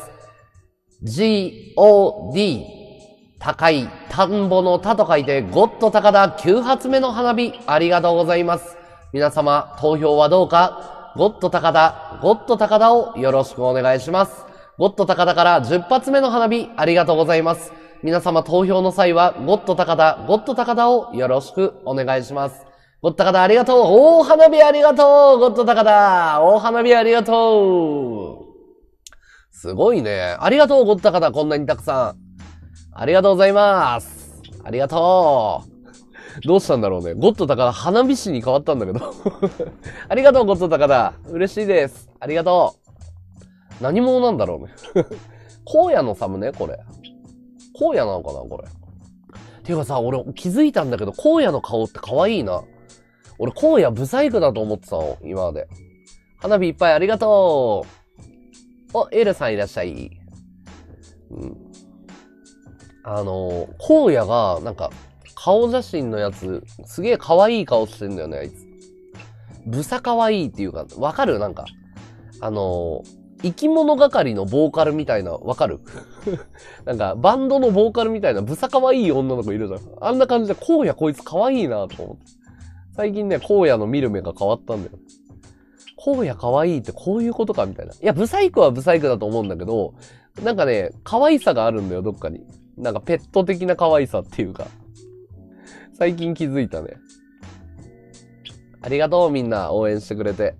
。GOD高い、田んぼの田と書いて、ゴッド高田9発目の花火、ありがとうございます。皆様、投票はどうか、ゴッド高田をよろしくお願いします。ゴッド高田から10発目の花火、ありがとうございます。皆様、投票の際は、ゴッド高田をよろしくお願いします。ゴッド高田ありがとう。大花火ありがとう。ゴッド高田。大花火ありがとう。すごいね。ありがとう、ゴッド高田。こんなにたくさん。ありがとうございます。ありがとう。どうしたんだろうね。ゴッド高田、花火師に変わったんだけど。ありがとう、ゴッド高田。嬉しいです。ありがとう。何者なんだろうね。荒野のサムね、これ。荒野なのかな、これ。ていうかさ、俺気づいたんだけど、荒野の顔って可愛いな。俺、荒野ブサイクだと思ってたの、今まで。花火いっぱいありがとう。お、エルさんいらっしゃい。うん。荒野が、なんか、顔写真のやつ、すげえ可愛い顔してんだよね、あいつ。ブサ可愛いっていうか、わかるなんか、生き物係のボーカルみたいな、わかるなんか、バンドのボーカルみたいな、ブサ可愛い女の子いるじゃん。あんな感じで、荒野こいつ可愛いなと思って。最近ね、荒野の見る目が変わったんだよ。荒野可愛いってこういうことかみたいな。いや、ブサイクはブサイクだと思うんだけど、なんかね、可愛さがあるんだよ、どっかに。なんかペット的な可愛さっていうか。最近気づいたね。ありがとう、みんな応援してくれて。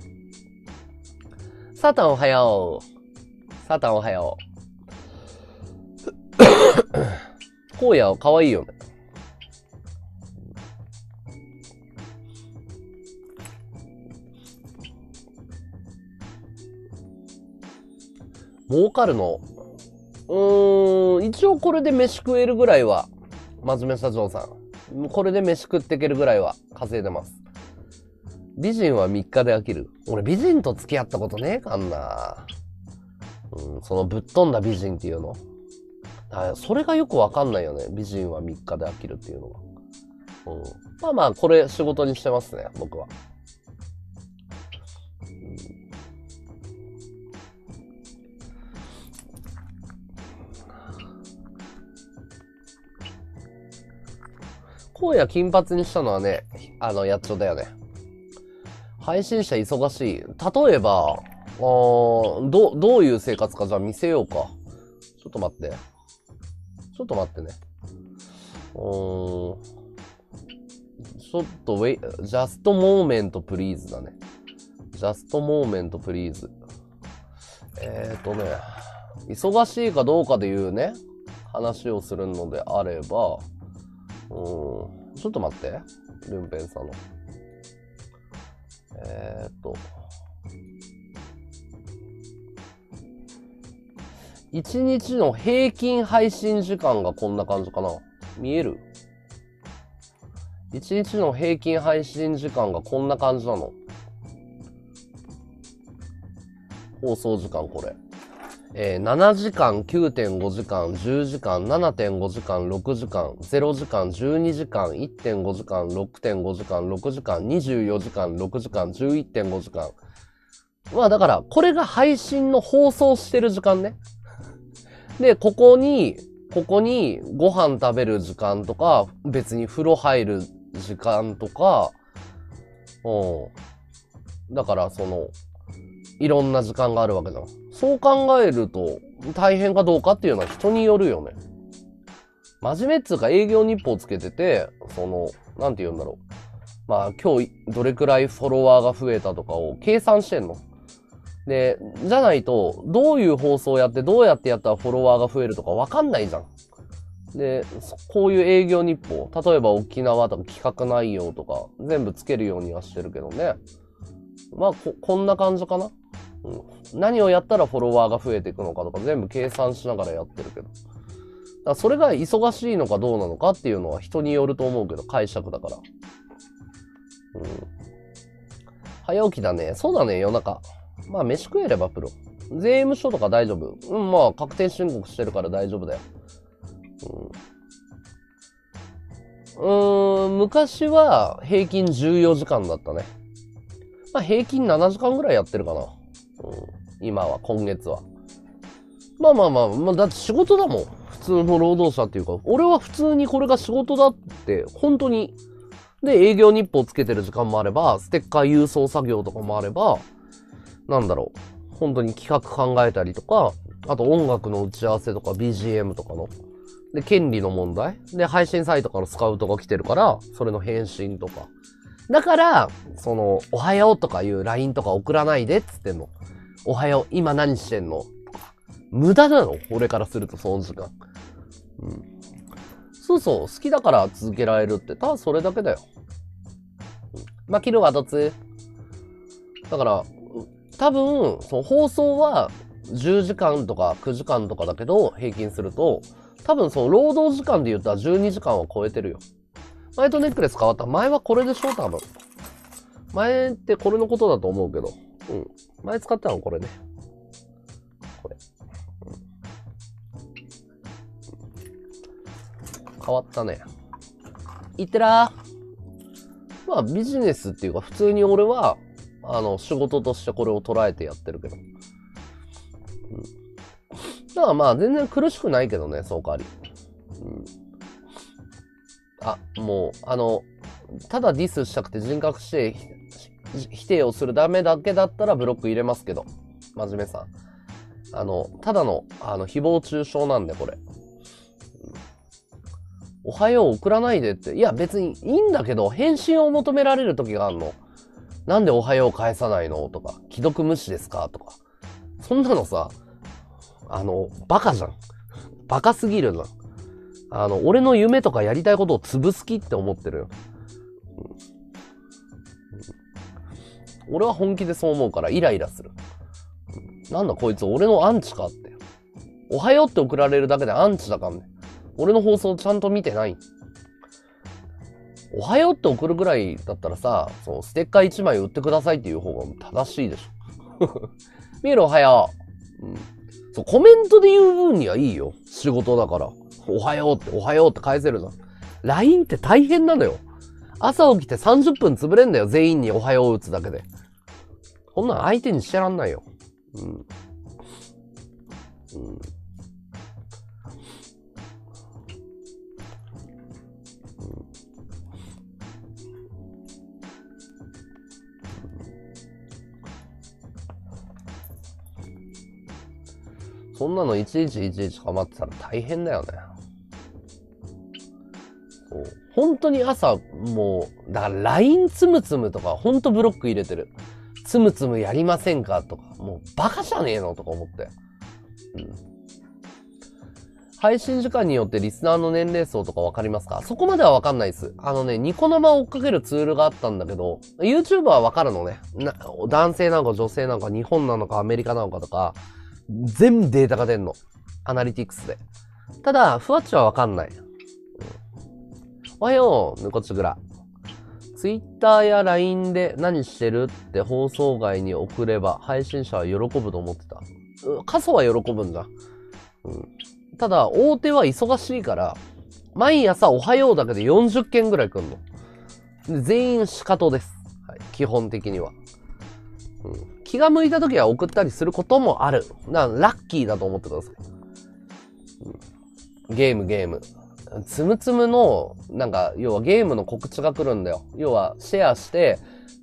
サータンおはよう。サータンおはよう。荒野可愛いよね。儲かるの一応これで飯食えるぐらいは、真面目社長さん。これで飯食っていけるぐらいは稼いでます。美人は3日で飽きる。俺美人と付き合ったことねえかんな。そのぶっ飛んだ美人っていうの。それがよくわかんないよね。美人は3日で飽きるっていうのが。まあまあ、これ仕事にしてますね、僕は。荒野金髪にしたのはね、やっちょだよね。配信者忙しい。例えば、どういう生活かじゃあ見せようか。ちょっと待って。ちょっと待ってね。ちょっとjust moment please だね。just moment please。忙しいかどうかでいうね、話をするのであれば、ちょっと待って。ルンペンさんの。1日の平均配信時間がこんな感じかな。見える？ 1 日の平均配信時間がこんな感じなの。放送時間これ。7時間、9.5 時間、10時間、7.5 時間、6時間、0時間、12時間、1.5 時間、6.5 時間、6時間、24時間、6時間、11.5 時間。まあだから、これが配信の放送してる時間ね。で、ここにご飯食べる時間とか、別に風呂入る時間とか、 だから、いろんな時間があるわけだ。そう考えると、大変かどうかっていうのは人によるよね。真面目っつうか営業日報つけてて、なんて言うんだろう。まあ、今日どれくらいフォロワーが増えたとかを計算してんの。で、じゃないと、どういう放送やってどうやってやったらフォロワーが増えるとかわかんないじゃん。で、こういう営業日報、例えば沖縄とか企画内容とか、全部つけるようにはしてるけどね。まあ、こんな感じかな。何をやったらフォロワーが増えていくのかとか全部計算しながらやってるけど。だからそれが忙しいのかどうなのかっていうのは人によると思うけど、解釈だから。早起きだね。そうだね、夜中。まあ、飯食えればプロ。税務署とか大丈夫。まあ、確定申告してるから大丈夫だよ。昔は平均14時間だったね。まあ、平均7時間ぐらいやってるかな。今は、今月は。まあ、だって仕事だもん。普通の労働者っていうか、俺は普通にこれが仕事だって、本当に。で、営業日報つけてる時間もあれば、ステッカー郵送作業とかもあれば、なんだろう。本当に企画考えたりとか、あと音楽の打ち合わせとか BGM とかの。で、権利の問題。で、配信サイトからスカウトが来てるから、それの返信とか。だから、おはようとかいう LINE とか送らないでっつってんの。おはよう、今何してんのとか。無駄なの俺からするとその時間。そうそう、好きだから続けられるって、ただそれだけだよ。まあ、切るはどつだから、多分、放送は10時間とか9時間とかだけど、平均すると、多分労働時間で言ったら12時間は超えてるよ。前とネックレス変わった。前はこれでしょ多分。前ってこれのことだと思うけど。前使ったのこれね。これ。変わったね。いってらー。まあビジネスっていうか普通に俺は、仕事としてこれを捉えてやってるけど。だからまあ全然苦しくないけどね、そう変わり。もう、ただディスしたくて人格否定をするダメだけだったらブロック入れますけど。真面目さん。ただの、誹謗中傷なんで、これ。おはよう送らないでって。いや、別にいいんだけど、返信を求められる時があるの。なんでおはよう返さないのとか、既読無視ですかとか。そんなのさ、バカじゃん。バカすぎるじゃん。俺の夢とかやりたいことを潰す気って思ってるよ。俺は本気でそう思うからイライラする。なんだこいつ俺のアンチかって。おはようって送られるだけでアンチだからね。俺の放送ちゃんと見てない。おはようって送るぐらいだったらさ、ステッカー1枚売ってくださいっていう方が正しいでしょ。見るおはよう。コメントで言う分にはいいよ。仕事だから。おはようって返せるじゃん。LINE って大変なのよ。朝起きて30分潰れんだよ。全員におはよう打つだけで。こんなん相手にしてらんないよ。そんなのいちいち構ってたら大変だよね。本当に朝、もう、だから LINE つむつむとか、本当ブロック入れてる。つむつむやりませんかとか、もうバカじゃねえのとか思って。配信時間によってリスナーの年齢層とかわかりますか？そこまではわかんないです。ニコ生を追っかけるツールがあったんだけど、YouTuber はわかるのね。男性なのか女性なのか日本なのかアメリカなのかとか、全部データが出んの。アナリティクスで。ただ、ふわっちはわかんない。おはよう、ぬこちぐら。Twitter や LINE で何してるって放送外に送れば配信者は喜ぶと思ってた。過疎は喜ぶんだ。ただ、大手は忙しいから、毎朝おはようだけで40件ぐらい来んの。で全員仕方です。はい、基本的には。気が向いた時は送ったりすることもある。ラッキーだと思ってください。ゲーム。つむつむの、要はゲームの告知が来るんだよ。要は、シェアして、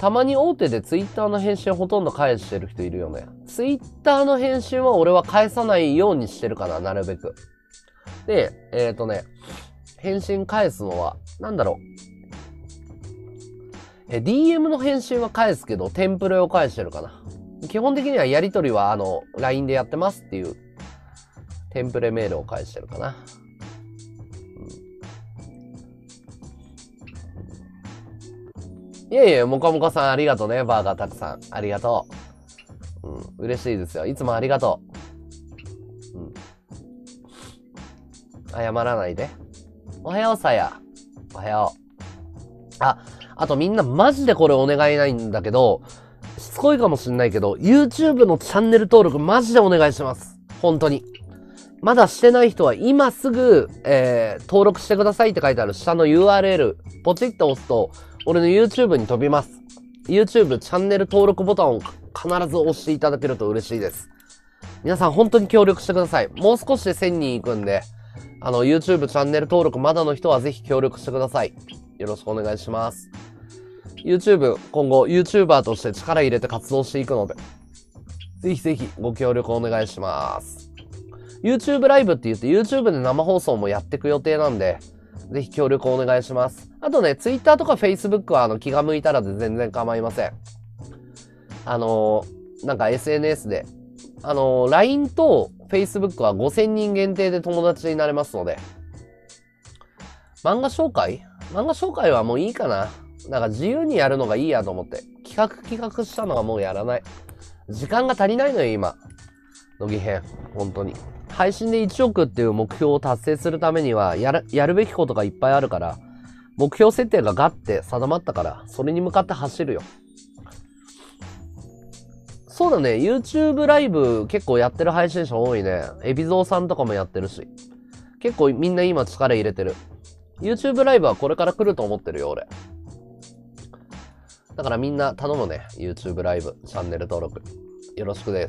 たまに大手でツイッターの返信ほとんど返してる人いるよね。ツイッターの返信は俺は返さないようにしてるかな、なるべく。で、返信返すのは、なんだろう。DM の返信は返すけど、テンプレを返してるかな。基本的にはやりとりはLINE でやってますっていう、テンプレメールを返してるかな。いやいや、もかもかさんありがとうね。バーガーたくさん。ありがとう。嬉しいですよ。いつもありがとう。謝らないで。おはようさや。おはよう。あとみんなマジでこれお願いないんだけど、しつこいかもしんないけど、YouTube のチャンネル登録マジでお願いします。本当に。まだしてない人は今すぐ、登録してくださいって書いてある下の URL、ポチッと押すと、俺の YouTube に飛びます。YouTube チャンネル登録ボタンを必ず押していただけると嬉しいです。皆さん本当に協力してください。もう少しで1000人いくんで、YouTube チャンネル登録まだの人はぜひ協力してください。よろしくお願いします。YouTube、今後 YouTuber として力入れて活動していくので、ぜひぜひご協力お願いします。YouTube ライブって言って YouTube で生放送もやっていく予定なんで、ぜひ協力お願いします。あとね、Twitter とか Facebook は気が向いたらで全然構いません。なんか SNS で、LINE と Facebook は5000人限定で友達になれますので、漫画紹介はもういいかな。なんか自由にやるのがいいやと思って、企画したのはもうやらない。時間が足りないのよ、今。乃木編。本当に。配信で1億っていう目標を達成するためには、やるべきことがいっぱいあるから、目標設定がガッて定まったから、それに向かって走るよ。そうだね、YouTube ライブ結構やってる配信者多いね。エビゾーさんとかもやってるし。結構みんな今力入れてる。YouTube ライブはこれから来ると思ってるよ、俺。だからみんな頼むね。YouTube ライブ、チャンネル登録。よろしくです。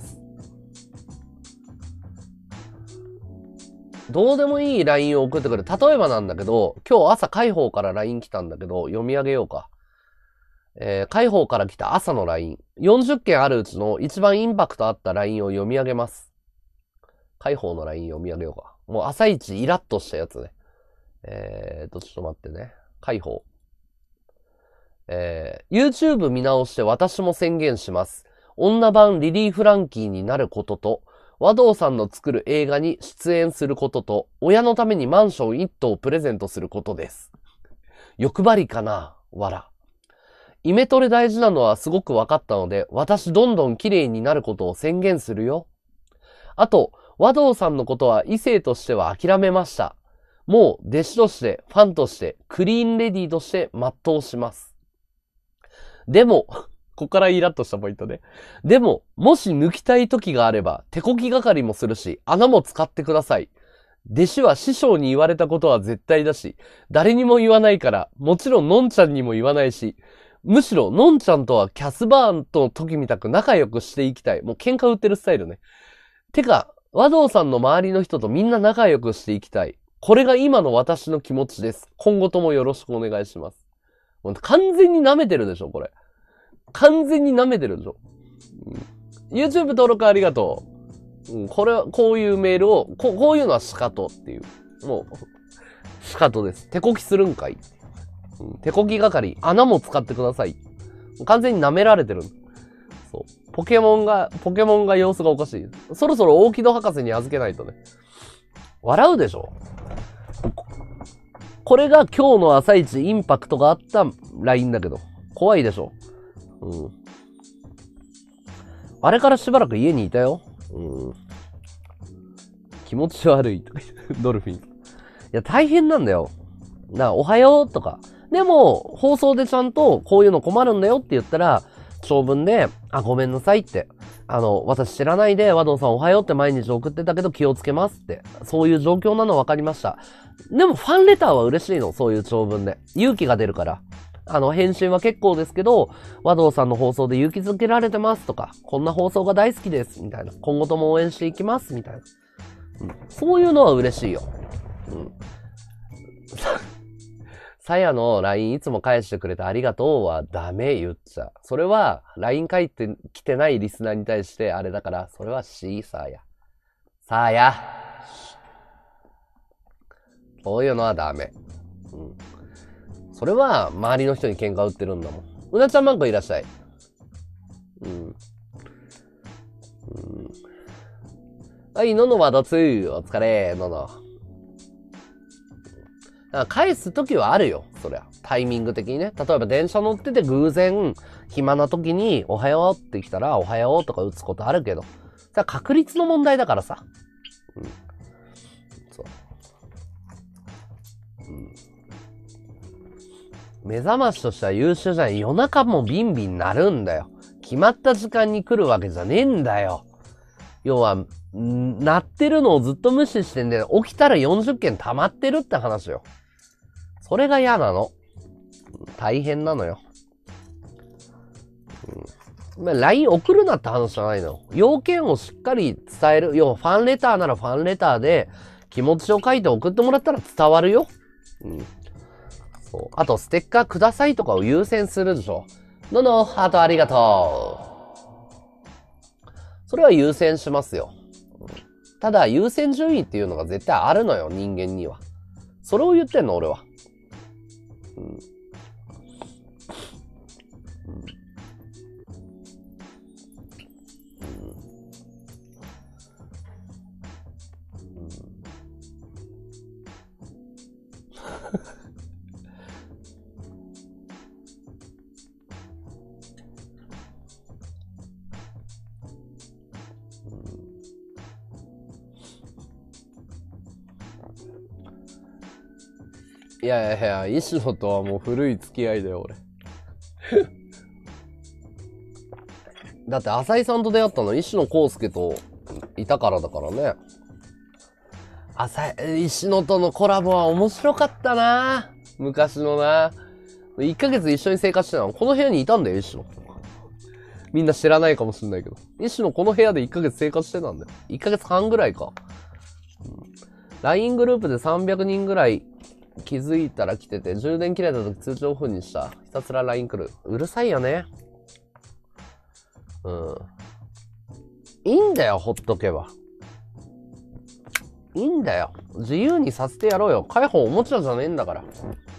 どうでもいい LINE を送ってくる。例えばなんだけど、今日朝海宝から LINE 来たんだけど、読み上げようか。海宝から来た朝の LINE。40件あるうちの一番インパクトあった LINE を読み上げます。海宝の LINE 読み上げようか。もう朝一イラッとしたやつね。ちょっと待ってね。海宝。YouTube 見直して私も宣言します。女版リリー・フランキーになることと、和道さんの作る映画に出演することと、親のためにマンション1棟プレゼントすることです。欲張りかなわら。イメトレ大事なのはすごく分かったので、私どんどん綺麗になることを宣言するよ。あと、和道さんのことは異性としては諦めました。もう弟子として、ファンとして、クリーンレディーとして全うします。でも、ここからイラッとしたポイントで。でも、もし抜きたい時があれば、手こき係もするし、穴も使ってください。弟子は師匠に言われたことは絶対だし、誰にも言わないから、もちろんのんちゃんにも言わないし、むしろのんちゃんとはキャスバーンとの時みたく仲良くしていきたい。もう喧嘩売ってるスタイルね。てか、和道さんの周りの人とみんな仲良くしていきたい。これが今の私の気持ちです。今後ともよろしくお願いします。完全に舐めてるでしょ、これ。完全に舐めてるでしょ。YouTube 登録ありがとう。これは、こういうメールを、こういうのはシカトっていう。もう、シカトです。手こきするんかい。手こき係、穴も使ってください。完全に舐められてる。そう。ポケモンが様子がおかしい。そろそろ大木戸博士に預けないとね。笑うでしょ。これが今日の朝一インパクトがあった LINE だけど。怖いでしょ。あれからしばらく家にいたよ。気持ち悪いとかドルフィン。いや、大変なんだよ。おはようとか。でも、放送でちゃんとこういうの困るんだよって言ったら、長文で、ごめんなさいって。私知らないで、和道さんおはようって毎日送ってたけど気をつけますって。そういう状況なの分かりました。でも、ファンレターは嬉しいの。そういう長文で。勇気が出るから。返信は結構ですけど、和道さんの放送で勇気づけられてますとか、こんな放送が大好きです、みたいな。今後とも応援していきます、みたいな。そういうのは嬉しいよ。 さやの LINE いつも返してくれてありがとうはダメ言っちゃう。それは LINE 返ってきてないリスナーに対してあれだから、それはシーサーや。さや。そういうのはダメ。うん。それは周りの人に喧嘩売ってるんだもん。うなちゃんマンコいらっしゃい。うん。はい、ののはどつー。お疲れ、のの。返すときはあるよ、そりゃ。タイミング的にね。例えば電車乗ってて偶然、暇な時に、おはようって来たら、おはようとか打つことあるけど、それは確率の問題だからさ。うん。そう。うん。目覚ましとしては優秀じゃない。夜中もビンビン鳴るんだよ。決まった時間に来るわけじゃねえんだよ。要は、鳴ってるのをずっと無視してんで、起きたら40件溜まってるって話よ。それが嫌なの。大変なのよ。LINE 送るなって話じゃないの。要件をしっかり伝える。要はファンレターならファンレターで気持ちを書いて送ってもらったら伝わるよ。うん。そう。あと、ステッカーくださいとかを優先するでしょ。のの、ハートありがとう。それは優先しますよ。ただ、優先順位っていうのが絶対あるのよ、人間には。それを言ってんの、俺は。うん。いやいやいや、石野とはもう古い付き合いだよ、俺。だって、浅井さんと出会ったの石野康介といたからだからね。石野とのコラボは面白かったな。昔のな。1ヶ月一緒に生活してたの。この部屋にいたんだよ、石野。みんな知らないかもしんないけど。石野この部屋で1ヶ月生活してたんだよ。1ヶ月半ぐらいか。LINE グループで300人ぐらい気づいたら来てて、充電切れた時通知オフにした。ひたすら LINE 来る。うるさいよね。うん。いいんだよ、ほっとけば。いいんだよ。自由にさせてやろうよ。解放おもちゃじゃねえんだから。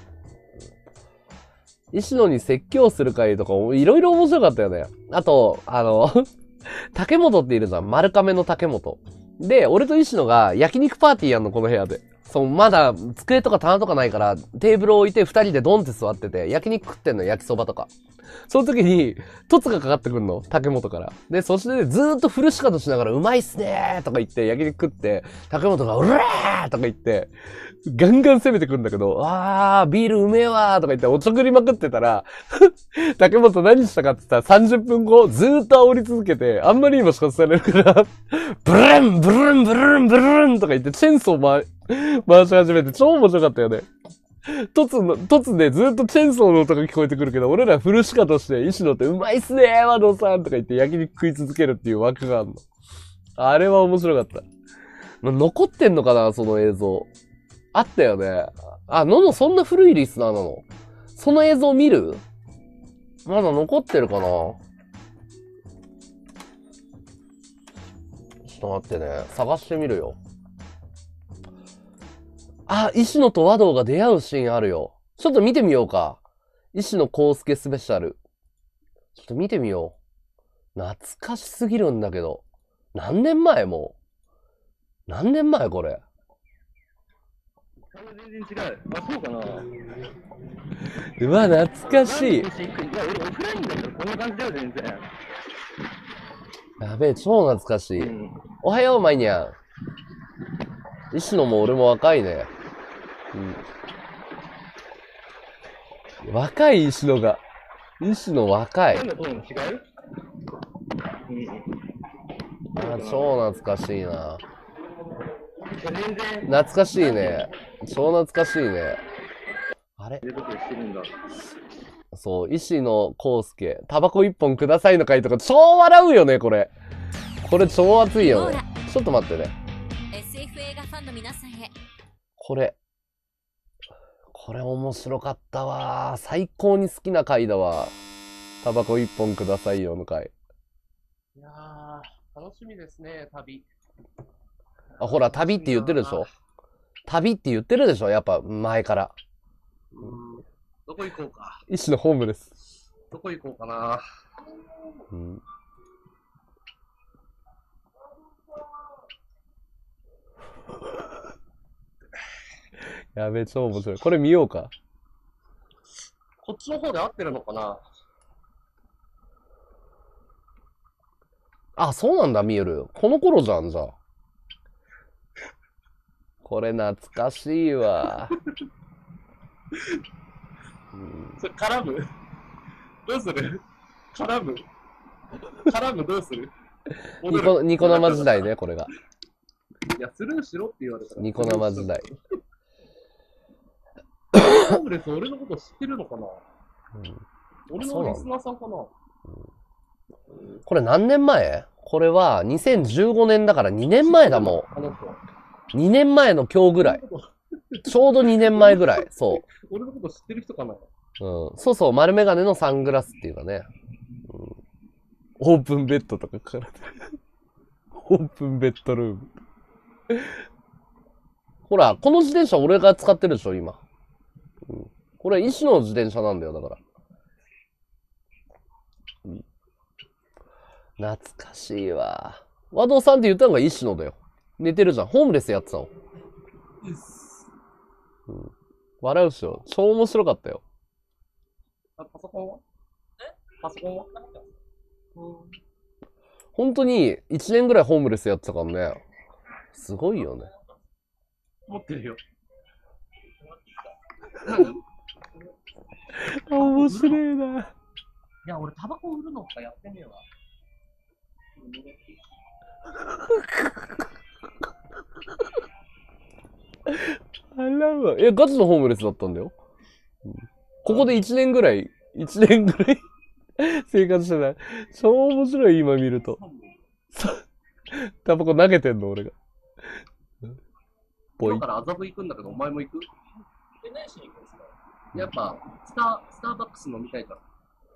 石野に説教する会とかもいろいろ面白かったよね。あと、竹本っているじゃん。丸亀の竹本。で、俺と石野が焼肉パーティーやんの、この部屋で。そう、まだ机とか棚とかないから、テーブルを置いて二人でドンって座ってて、焼肉食ってんの、焼きそばとか。その時に、凸がかかってくんの、竹本から。で、そして、ね、ずーっとフルシカトしながら、うまいっすねーとか言って、焼肉食って、竹本が、うらーとか言って、ガンガン攻めてくんだけど、ビールうめえわーとか言っておちょくりまくってたら、竹本何したかって言ったら30分後ずーっと煽り続けて、あんまりにも仕方されるから、ブルンブルンブルンブルンとか言ってチェーンソー回し始めて超面白かったよね。突でずっとチェーンソーの音が聞こえてくるけど、俺らフルシカとして石野ってうまいっすねー和野さんとか言って焼肉食い続けるっていう枠があるの。あれは面白かった。残ってんのかなその映像。あったよね。ののそんな古いリスナーなの？その映像見る？まだ残ってるかな？ちょっと待ってね。探してみるよ。石野と和道が出会うシーンあるよ。ちょっと見てみようか。石野康介スペシャル。ちょっと見てみよう。懐かしすぎるんだけど。何年前もう？何年前これ？ 全然違う。そうかな。 うわ、懐かしい。 いや、俺オフラインだったらこんな感じだよ、全然。 やべえ、超懐かしい。おはよう、マイニャン。石野も俺も若いね。若い石野が。石野若い。 なんだと思うの違う？ 超懐かしいな。懐かしいね。超懐かしいね。あれ？そう、石野康介。タバコ一本くださいの回とか超笑うよね、これ。これ超熱いよね。ちょっと待ってね。 SF 映画ファンの皆さんへ。 これこれ面白かったわ。最高に好きな回だわ。タバコ1本くださいよの回。 いやー、楽しみですね、旅。 あ、ほら、旅って言ってるでしょ。旅って言ってるでしょ、やっぱ前から。 どこ行こうか。 医師のホームレス。 どこ行こうかな。 うん。やべえ、超面白い。これ見ようか。 こっちの方で合ってるのかな。 あ、そうなんだ、見える。この頃じゃん、じゃあ。これ懐かしいわ。 それ絡むどうする絡むどうするニコ生時代ね、これが。 いや、スルーしろって言われたら。 ニコ生時代。 ホームレス俺のこと知ってるのかな、俺のリスナーさんかな。 これ何年前？これは2015年だから2年前だもん。2年前の今日ぐらい。ちょうど2年前ぐらい。そう。 俺のこと知ってる人かな。 そうそう、丸メガネのサングラスっていうかね。オープンベッドとか書かれてる。オープンベッドルーム。ほら、この自転車俺が使ってるでしょ、今。これ、医師の自転車なんだよ、だから。懐かしいわ。和道さんって言ったのが医師のだよ。寝てるじゃん。ホームレスやってたの。笑うっしょ。超面白かったよ。 パソコンはパソコンは本当に1年ぐらいホームレスやってたからね。すごいよね。 持ってるよ。 面白いな。 いや、俺タバコ売るのとかやってねえわ。 あらわ。ガチのホームレスだったんだよ。ここで1年ぐらい生活してない。超面白い、今見ると。タバコ投げてんの、俺が。 今から麻布行くんだけど、お前も行く？何しに行くんですか？やっぱ、スターバックス飲みたいから。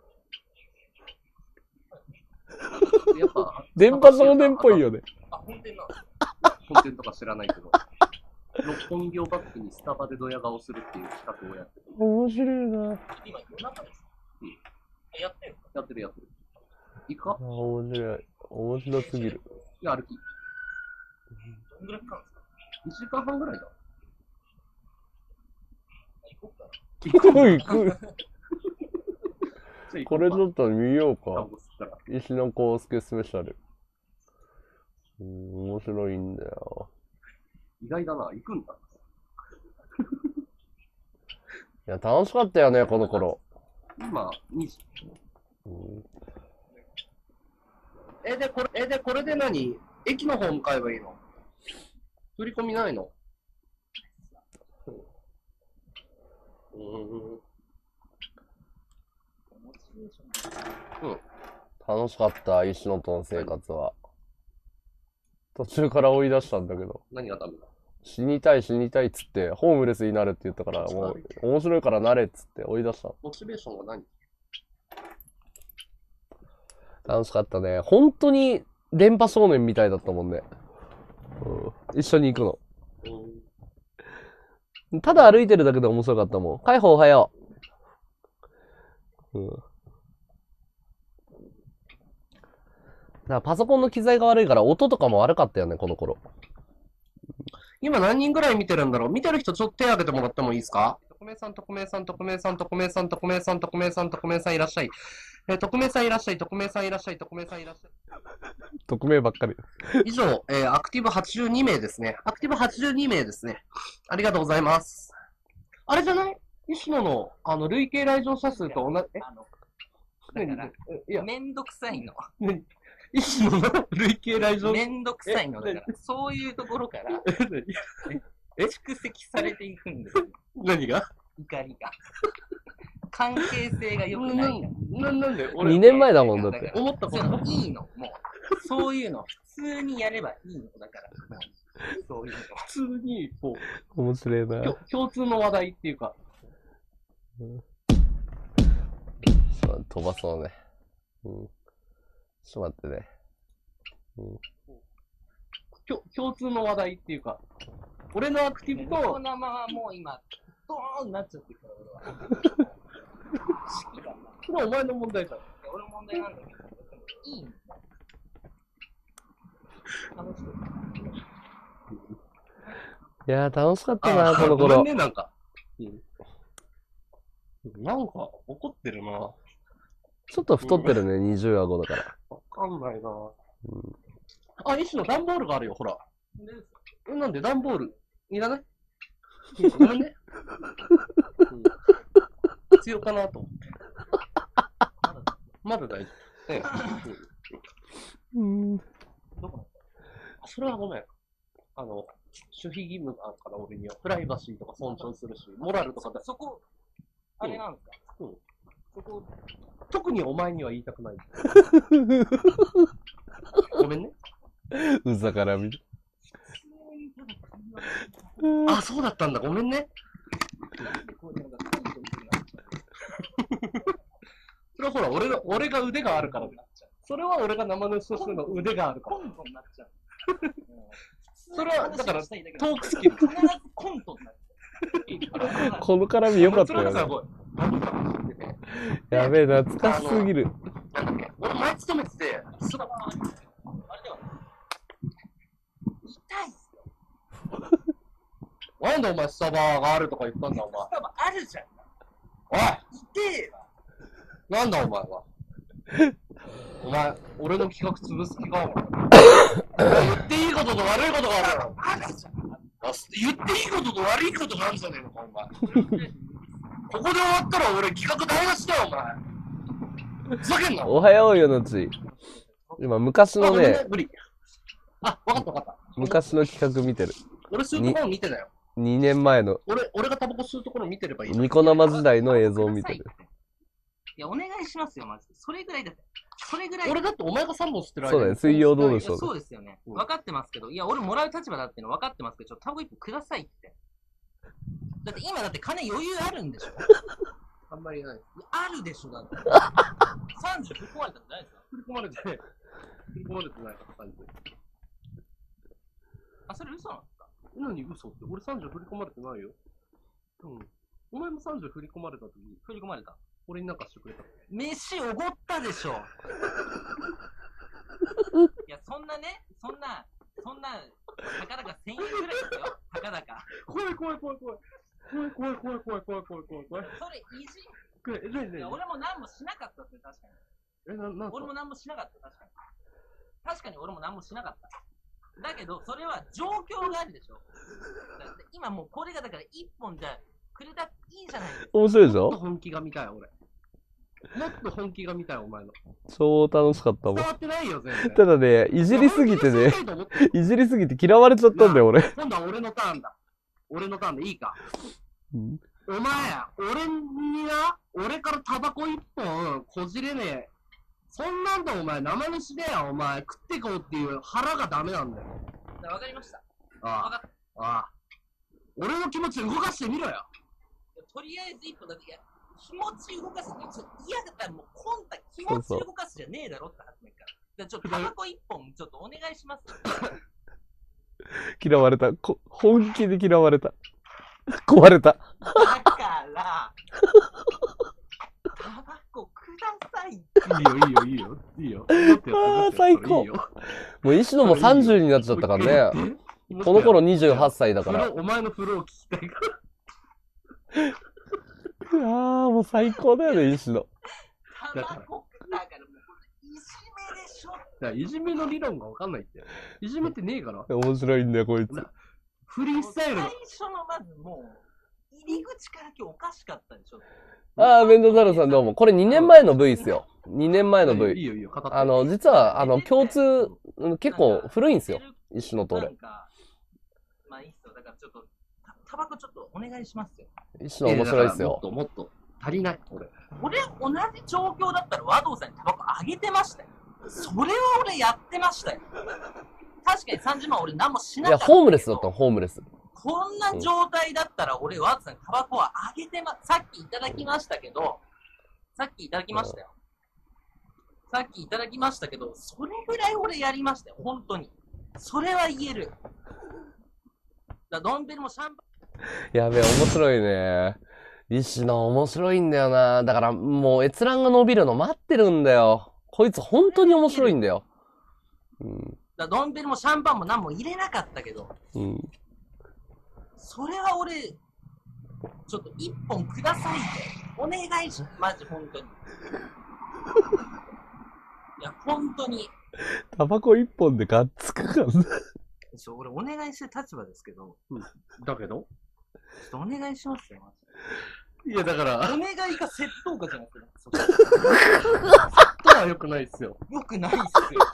やっぱ、 電波少年っぽいよね。 あ、本店なの？本店とか知らないけど。六本木をバックにスタバでドヤ顔するっていう企画をやってる。 面白いな。 今、夜中です。やってる？やってる。行くか？ 面白い。面白すぎる。 いや、歩き。どんぐらいかかるんですか？1時間半ぐらいだ。行こうかな。 行く。これだったら見ようか。石野康介スペシャル。面白いんだよ。 意外だな、行くんだ。 いや、楽しかったよね、この頃。 今、2時。これで何？駅の方向かえばいいの？振り込みないの？ 楽しかった、石野との生活は。途中から追い出したんだけど。 何がダメだ？ 死にたいっつって、ホームレスになるって言ったから、もう、面白いからなれっつって追い出した。 モチベーションは何？ 楽しかったね。本当に電波少年みたいだったもんね。一緒に行くの。ただ歩いてるだけで面白かったもん。海保おはよう。だからパソコンの機材が悪いから音とかも悪かったよね、この頃。 今何人ぐらい見てるんだろう？見てる人ちょっと手挙げてもらってもいいですか？特命さんいらっしゃい。特命さんいらっしゃい。匿名ばっかり。 以上、アクティブ82名ですね。ありがとうございます。あれじゃない？石野の、累計来場者数と同じ、 だから、めんどくさいの。 石野の累計来場めんどくさいの。だから、そういうところから、蓄積されていくんですよ。 何が？ 怒りが。関係性が良くないから。 なんで 2年前だもんだって。 思ったこといいの。もう、そういうの、普通にやればいいの。だから、そういうの。 普通に、こう、面白いな。 共通の話題っていうか、 飛ばそうね。ちょっと待ってね。 共通の話題っていうか、俺のアクティブこのと、 生はもう今、ドーンなっちゃってるから、俺は。式が。 それはお前の問題じゃん。 俺の問題なんだけど、いいんだ。楽しい。 いやー、楽しかったな、この頃。 ごめんね、なんか。なんか、怒ってるな。 ちょっと太ってるね、20顎だから。 わかんないな。あ、一種の段ボールがあるよ、ほら。なんで段ボールいらない？ごめんね。必要かなと思って。まだ大丈夫。ねどこそれはごめん。守秘義務があるから、俺には。プライバシーとか尊重するし、モラルとかだ。 そこ、あれなんですか？そこ、 特にお前には言いたくない。ごめんね。 うざからみ。 あ、そうだったんだ。ごめんね。それはほら、俺が腕があるからだ。それは俺が生主としての腕があるから。 コントになっちゃう。 それは、だから、トークスキル。 必ずコントになっちゃう。 この絡み良かったよね。やべえ、懐かしすぎる。 なんだっけ、俺前勤めてて、 あれでは痛いっすよ。 なんでお前スタバがあるとか言ったんだ、お前。 スタバあるじゃん。 おい痛えわ。 なんだお前は。お前、俺の企画潰す気かお前。言っていいことと悪いことがあるよ。言っていいことと悪いことがあるじゃねえのか、お前。ここで終わったら俺企画台無しだよ、お前。ふざけんな。 おはようよのち。今、昔のね、 無理。あ、わかったわかった。 昔の企画見てる。 俺吸うところ見てたよ。 2年前の俺がタバコ吸うところ見てればいい。 ニコ生時代の映像を見てる。 いや、お願いしますよ、マジで。それぐらいだって。それぐらい。 俺だってお前が3本吸ってる間に。 そうだね、水曜どうでしょう。 そうですよね。分かってますけど、いや、俺もらう立場だっての分かってますけど、ちょっとタバコ1本くださいって。だって今だって金余裕あるんでしょ？ あんまりない。 あるでしょ、だって。30振り込まれたんじゃないですか？ 振り込まれてない。振り込まれてないから30。 あ、それ嘘なんですか？ 何嘘って。俺30振り込まれてないよ。お前も30振り込まれた時に。 振り込まれた。 俺になんかしてくれた。 飯おごったでしょ。いや、そんなね、そんな、たかだか1000円ぐらいですよ。たかだか。 怖い。そそれ、いじいや、俺も何もしなかったって、確かに。俺も何もしなかった、確かに。確かに俺も何もしなかった。だけど、それは状況があるでしょ。だって今もうこれがだから1本じゃくれたっていいじゃないですか。 面白いでしょ？ もっと本気が見たい、俺。もっと本気が見たい、お前の。 超楽しかったもん。 伝わってないよ、全然。 ただね、いじりすぎてね、いじりすぎて嫌われちゃったんだよ、俺。 今度は俺のターンだ。俺のターンでいいか。お前、俺にな、俺からタバコ1本こじれねえ。そんなんだお前、生主だよ、お前。食ってこうっていう腹がダメなんだよ。 わかりました。 ああ。俺の気持ち動かしてみろよ。 とりあえず1本だって、いや、気持ち動かす。嫌だったらもう、今度気持ち動かすじゃねえだろって始めるから。じゃあちょっとタバコ1本ちょっとお願いします。 嫌われた。本気で嫌われた。壊れた。 だから、タバコください。 いいよ。 ああ、最高。もう石野も30になっちゃったからね。この頃28歳だから。 お前のフロー聞きたいから。 ああ、もう最高だよね、石野。 タバコだからもうこれいじめでしょ。 いじめの理論がわかんないって。いじめってねえから。 面白いんだよ、こいつ。 フリースタイルの。 最初のまずもう、入り口から今日おかしかったでしょ。 ああ、メンドザルさんどうも。これ2年前の V っすよ。2年前の V。 いいよ、語って。 実は、共通、結構古いんですよ。石野と俺。 まあいいっすよ。だからちょっと、タバコちょっとお願いしますよ。 石野面白いっすよ。 もっと。足りない、俺。 俺、同じ状況だったら和道さんにタバコあげてましたよ。それは俺やってましたよ。確かに30万俺何もしなかった。 いや、ホームレスだったの、ホームレス。 こんな状態だったら俺、ワッツさんタバコはあげてさっきいただきましたけど、さっきいただきましたよ。さっきいただきましたけど、それぐらい俺やりましたよ、本当に。それは言える。ドンベルもシャンパン。 やべえ、面白いね。石野面白いんだよな。だからもう閲覧が伸びるの待ってるんだよ。こいつ本当に面白いんだよ。うん。 ドンベルもシャンパンも何も入れなかったけど、 うん。 それは俺、ちょっと一本くださいって。お願いします。マジ、本当に。いや、本当に。 タバコ一本でがっつくかんな。 俺、お願いしてる立場ですけど。 だけどちょっとお願いしますよ、マジ。 いや、だから。 お願いが窃盗かじゃなくて、 窃盗は良くないっすよ。 良くないっすよ。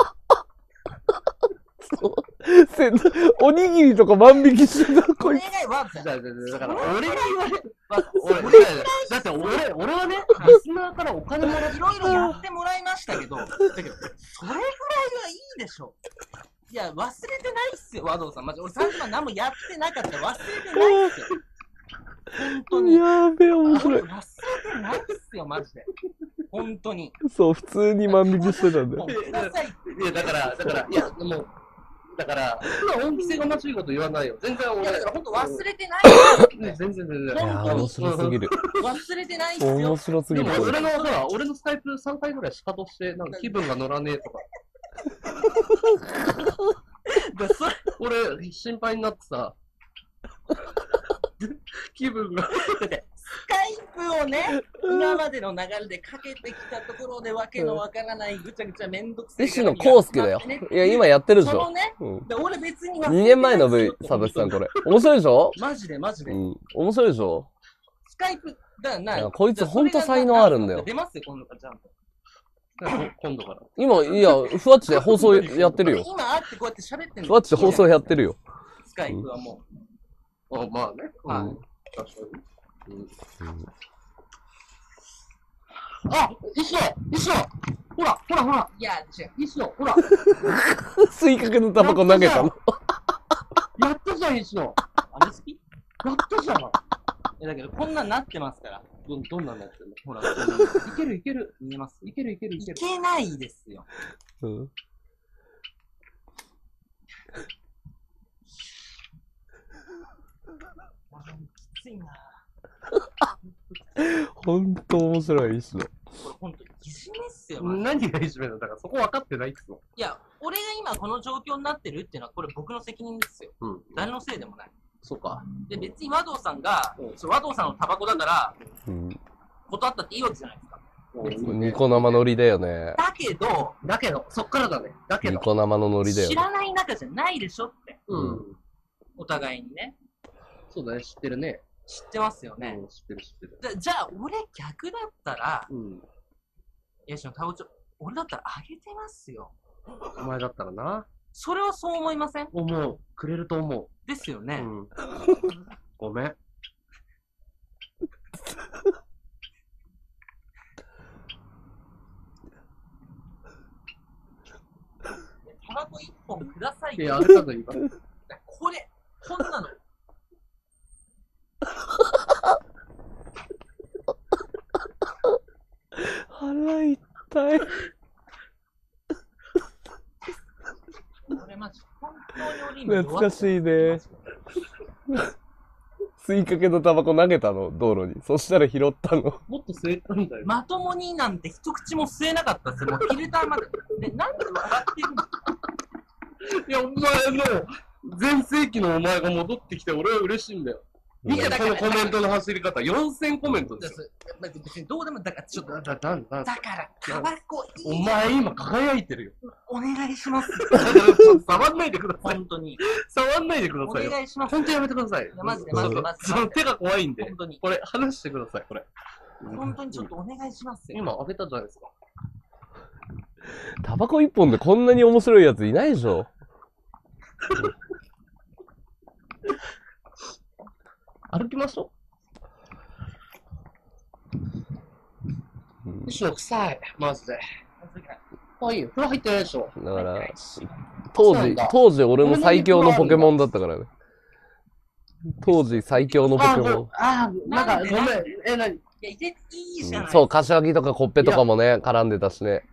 おにぎりとか万引きしてた、こいつ。 お願いは、 だから、俺が言われる。だって俺はね、リスナーからお金もらって、 いろいろやってもらいましたけど、だけど、それぐらいはいいでしょ。いや、忘れてないっすよ、和道さん。マジ、俺30万何もやってなかったら忘れてないっすよ。本当に。 やべえ、面白い。 忘れてないっすよ、マジで。本当に。 そう、普通に万引きしてたんだよ。 ください。 いや、だから、いや、もう、だから、恩着せがましいこと言わないよ。全然俺。 いや、だから本当忘れてないっすよ。 全然。 いや、面白すぎる。 忘れてないっすよ。 面白すぎる。 でも俺のスカイプ3回ぐらいシカトして、なんか気分が乗らねえとか。俺、心配になってさ、気分が。 スカイプをね、今までの流れでかけてきたところでわけのわからないぐちゃぐちゃめんどくせえ。 石野康介だよ。いや、今やってるでしょ。 俺別に 2年前の V、サトシさんこれ。面白いでしょ？ マジで。 面白いでしょ？ スカイプ、 こいつほんと才能あるんだよ。 出ますよ、今度からちゃんと。 今度から。 今、いや、ふわっちで放送やってるよ。 今会ってこうやって喋ってんの。 ふわっちで放送やってるよ。 スカイプはもう。まあね。 はい。 確かに。あ、石野ほら。 いや、 石野ほら。 吸いかけのタバコ投げたの。 やったじゃん、石野。 あれ好き？ やったじゃん。 だけど、こんなんなってますから。 どんなんなってんの？ほら、いける。 見えます？ いける。 いけないですよ。 うん。 きついな。 ほんと面白い、石野。 これほんと、いじめっすよ。 何がいじめなの？だからそこ分かってないっすよ。 いや、俺が今この状況になってるっていうのは、これ僕の責任ですよ。誰のせいでもない。 そうか。 で、別に和道さんが、和道さんのタバコだから、断ったっていいわけじゃないですか。 ニコ生ノリだよね。 だけど、 そっからだね。 ニコ生のノリだよ。 知らない仲じゃないでしょって。お互いにね。 そうだね、知ってるね。 知ってますよね。 知ってる。 じゃあ、俺逆だったら、いや、タバコ俺だったらあげてますよ。 お前だったらな。 それはそう思いません？ 思う。くれると思う。 ですよね。 ごめん。 タバコ1本ください。 いや、あげたの今。 これ、こんなの。 腹痛い。 これマジ、本当に懐かしいね。吸いかけのタバコ投げたの、道路に。そしたら拾ったの。 もっと吸えたんだよ。 まともになんて一口も吸えなかったっすよ。もうフィルターまで。で、なんで笑ってるんですか？ いや、お前の、全盛期のお前が戻ってきて、俺は嬉しいんだよ。見て、このコメントの走り方。4000コメントですよ。 別にどうでも、だからちょっと、だから、 タバコいい。 お前今輝いてるよ。 お願いします。 触んないでください。 本当に。 触んないでください。 お願いします。 本当やめてください。 マジで。 その手が怖いんで。 本当に。 これ、話してください、これ。 本当にちょっとお願いしますよ。 今開けたじゃないですか。 タバコ一本でこんなに面白いやついないでしょ。 歩きましょう。石野臭い、マジで。あ、いいよ。風呂入ってないでしょ。 だから、当時俺も最強のポケモンだったからね。 当時最強のポケモン。 なんか、ごめん。何いや、いいじゃない。 そう、柏木とかコッペとかもね、絡んでたしね。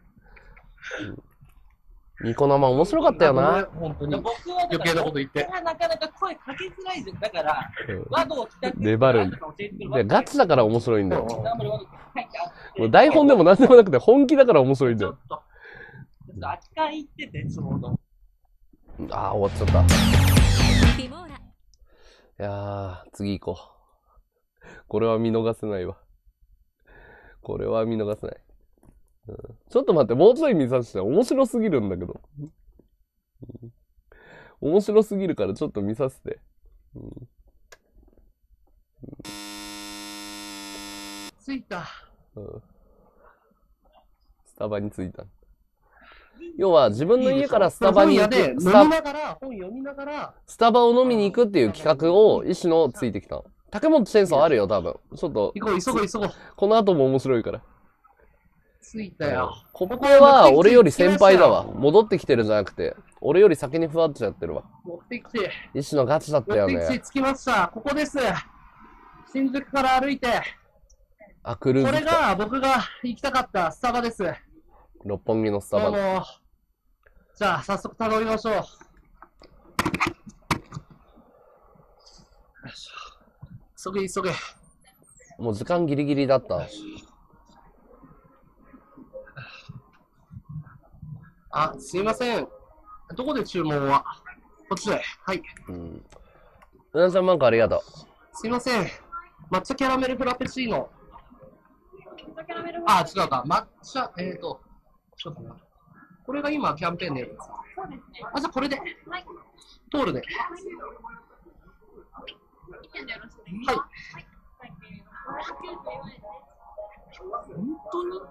ニコ生面白かったよな。 本当に。 僕は余計なこと言って。 なかなか声かけづらいじゃん。だから、ワードを聞か粘る。で、ガチだから面白いんだよ。 もう台本でも何でもなくて本気だから面白いんだよ。 ちょっと扱い行ってて、ちょうど。 ああ、終わっちゃった。 ビモーラ。 いやー、次行こう。これは見逃せないわ。これは見逃せない。ちょっと待って、もうちょい見させて。面白すぎるんだけど。面白すぎるからちょっと見させて。 着いた。 スタバに着いた。要は自分の家からスタバに行く。 本読みながら、 スタバを飲みに行くっていう企画を石野ついてきたの。竹本チェーンソーあるよ、多分。ちょっと。 行こう、急ごう、急ごう。 この後も面白いから。 着いたよ。 コッペは俺より先輩だわ。戻ってきてるんじゃなくて、俺より先にふわっちやってるわ。 目的地。 石野ガチだったよね。 目的地着きました。ここです。新宿から歩いて。 あ、クルーズ。 これが僕が行きたかったスタバです。 六本木のスタバ。 じゃあ、早速頼みましょう。急げ、急げ。 もう時間ギリギリだった。 あ、すいません。どこで注文は？こっちで。はい。 うなちゃんマンクありがとう。 すいません。抹茶キャラメルフラペチーノ。あ、違うか。抹茶、ちょっとな。これが今キャンペーンでやるんですか？そうですね。あ、じゃあこれで。はい。トールで。はい。本当に？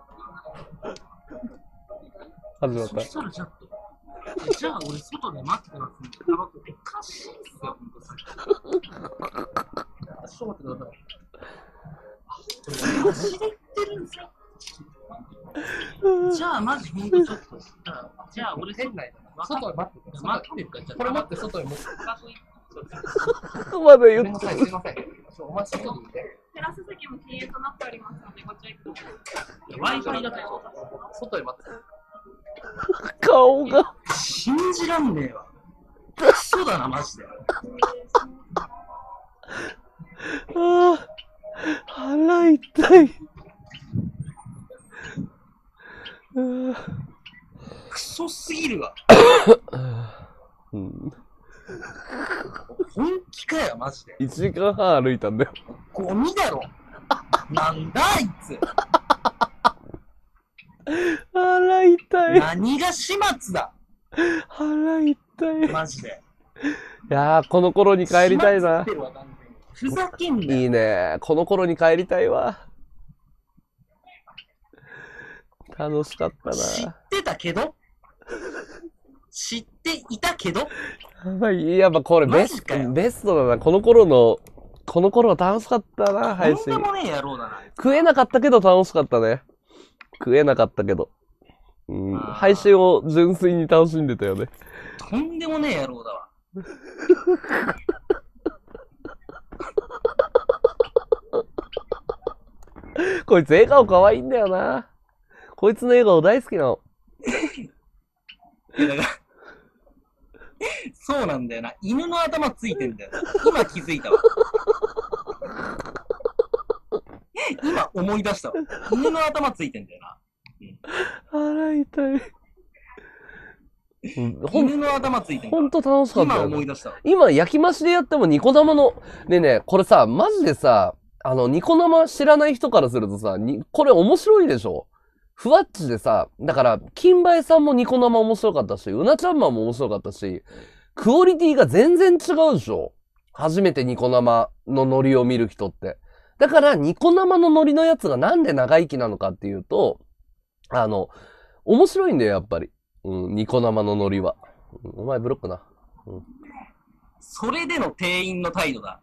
始まった。 そしたらちょっと。じゃあ俺外で待ってますんで、タバコおかしいっすよ、ほんとさ。 ちょっと待ってください。 マジで言ってるんですよ。じゃあマジほんとちょっと。じゃあ俺店内だ。外で待ってください。 待ってるから、じゃあこれ待って、外に持って。 まだ言ってごめんなさい、すいません。お前外にいて。 テラス席も禁煙となっておりますので、ご注意ください。 Wi-Fi だと外で待って。 顔が。 信じらんねえわ。クソだな、マジで。 ああ、腹痛い。 クソすぎるわ。 本本気かよ、マジで。 1時間半歩いたんだよ。 ゴミだろ。なんだあいつ。 腹痛い。 何が始末だ。 腹痛い。 マジで。 いやー、この頃に帰りたいな。 ふざけんなよ。 いいね。この頃に帰りたいわ。楽しかったな。 知ってたけど知っていたけどやっぱこれベストだな。この頃は楽しかったな、配信。 とんでもねえ野郎だな。 食えなかったけど楽しかったね。食えなかったけど。配信を純粋に楽しんでたよね。 とんでもねえ野郎だわ。 こいつ笑顔可愛いんだよな。こいつの笑顔大好きなの。 だからそうなんだよな。犬の頭ついてんだよな。今気づいたわ。今思い出したわ。犬の頭ついてんだよな。 腹痛い。 犬の頭ついてんだ。 ほんと楽しかったよ、 今思い出したわ。 今焼き増しでやってもニコ生の、ね、これさ、マジでさ、ニコ生知らない人からするとさ、これ面白いでしょ？ふわっちでさ、だから、金梅さんもニコ生面白かったし、うなちゃんマンも面白かったし、クオリティが全然違うでしょ？初めてニコ生のノリを見る人って。だから、ニコ生のノリのやつがなんで長生きなのかっていうと、面白いんだよ、やっぱり。ニコ生のノリは。お前ブロックな。 それでの店員の態度だ。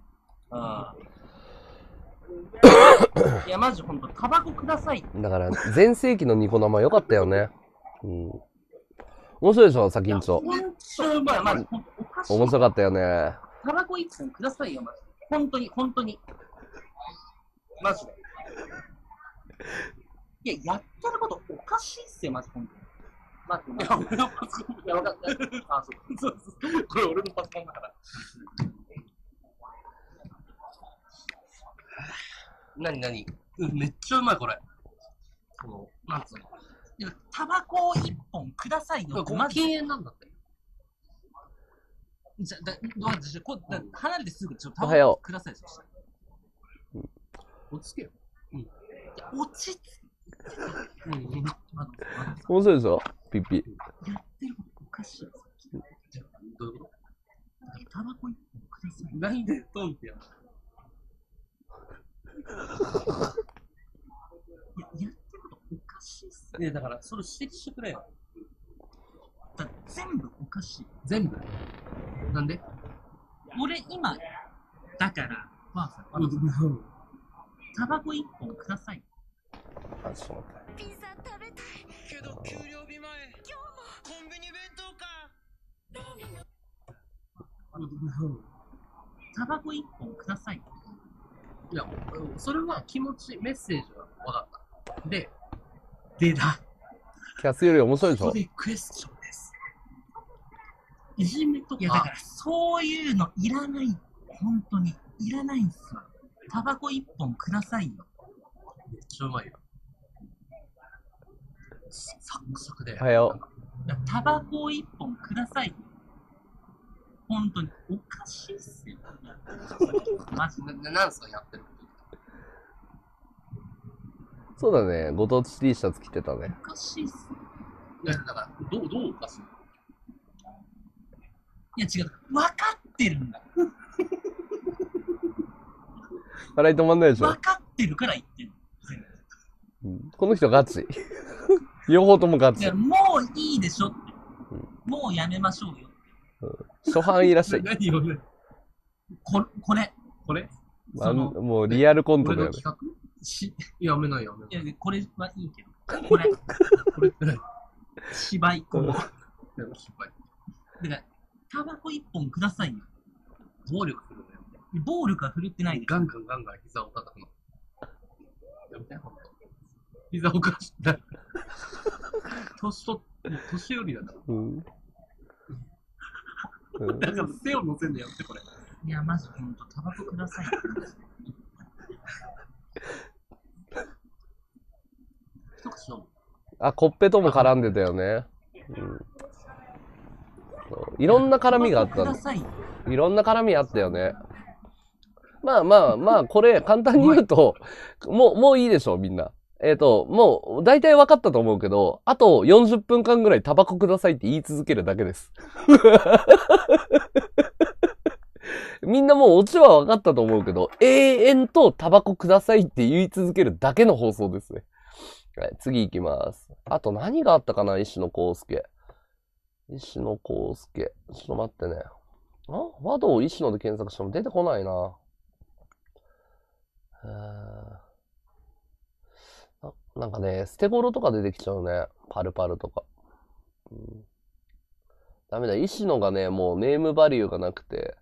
いや、マジほんと、タバコください。 だから、前世紀のニコ生良かったよね。面白いでしょ、先んちょ。 面白かったよね。 タバコ1本くださいよ、マジで。本当に、本当に。マジで。いや、やってることおかしいっすよ、マジ本当に。マジで。いや、俺のパソコン。いや、分かった。あ、そうそう。これ俺のパソコンだから。 何めっちゃうまい、これ。この、なんつうの。 いや、タバコを1本くださいよ。 これ禁煙なんだって。 じゃ、どうやってこう離れてすぐちょっとタおはようバコください、そしたら。 落ち着けよ。 いや、落ち着うん。 面白いでしょピッピ。 やってることおかしい。 どういうこタバコ1本ください。 となんでトンってやるいや、やってることおかしいっすよ。 ねだから、それ指摘してくれよ。 だ全部おかしい。 全部。なんで俺今、だから、ばあさん、タバコ1本ください。 あ、ちょっと待って。 ピザ食べたいけど給料日前今日もコンビニ弁当かタバコ1本ください。 いや、それは気持ち、メッセージは分かった。でだ。 キャスより面白いでしょここでクエスチョンです。いじめとか。 いや、だからそういうのいらない。本当に。いらないんすよ。タバコ1本くださいよ。 めっちゃうまいよ。サクサクで。 おはよいやタバコ1本くださいよ。本当に。おかしいっすよ。マジで。 なんすかやってるそうだね。ご当地 T シャツ着てたね。 おかしいっすよ。 いや、だから、どうおかしいいや、違う。分かってるんだ。 笑い止まんないでしょ分かってるから言ってる。 この人ガチ。両方ともガチいや、。もういいでしょって。もうやめましょうよ。 初版いらっしゃい。 何よね。 これ。 あんもうリアルコント俺のだよね。 企画やめない。 いや、これはいいけど。これって何芝居。 失敗。 だから、タバコ1本くださいよ。 暴力するのよ。 暴力は振るってないです。 ガンガン膝を叩くの。やめて、ほんと。膝をかした。年寄りだから。だから背を乗せんのやって、これ。 いや、マジほんと、タバコくださいよ。 一口飲む。 あ、コッペとも絡んでたよね。そういろんな絡みがあったの。 タバコくださいよ。 いろんな絡みあったよね。まあ、これ、簡単に言うと、もういいでしょ、みんな。もう、大体分かったと思うけど、あと40分間ぐらいタバコくださいって言い続けるだけです。みんなもうオチは分かったと思うけど、永遠とタバコくださいって言い続けるだけの放送ですね。はい、次行きます。あと何があったかな、石野康介。石野康介。ちょっと待ってね。和道石野で検索しても出てこないな。なんかね、捨て頃とか出てきちゃうね。パルパルとか。ダメだ。石野がね、もうネームバリューがなくて。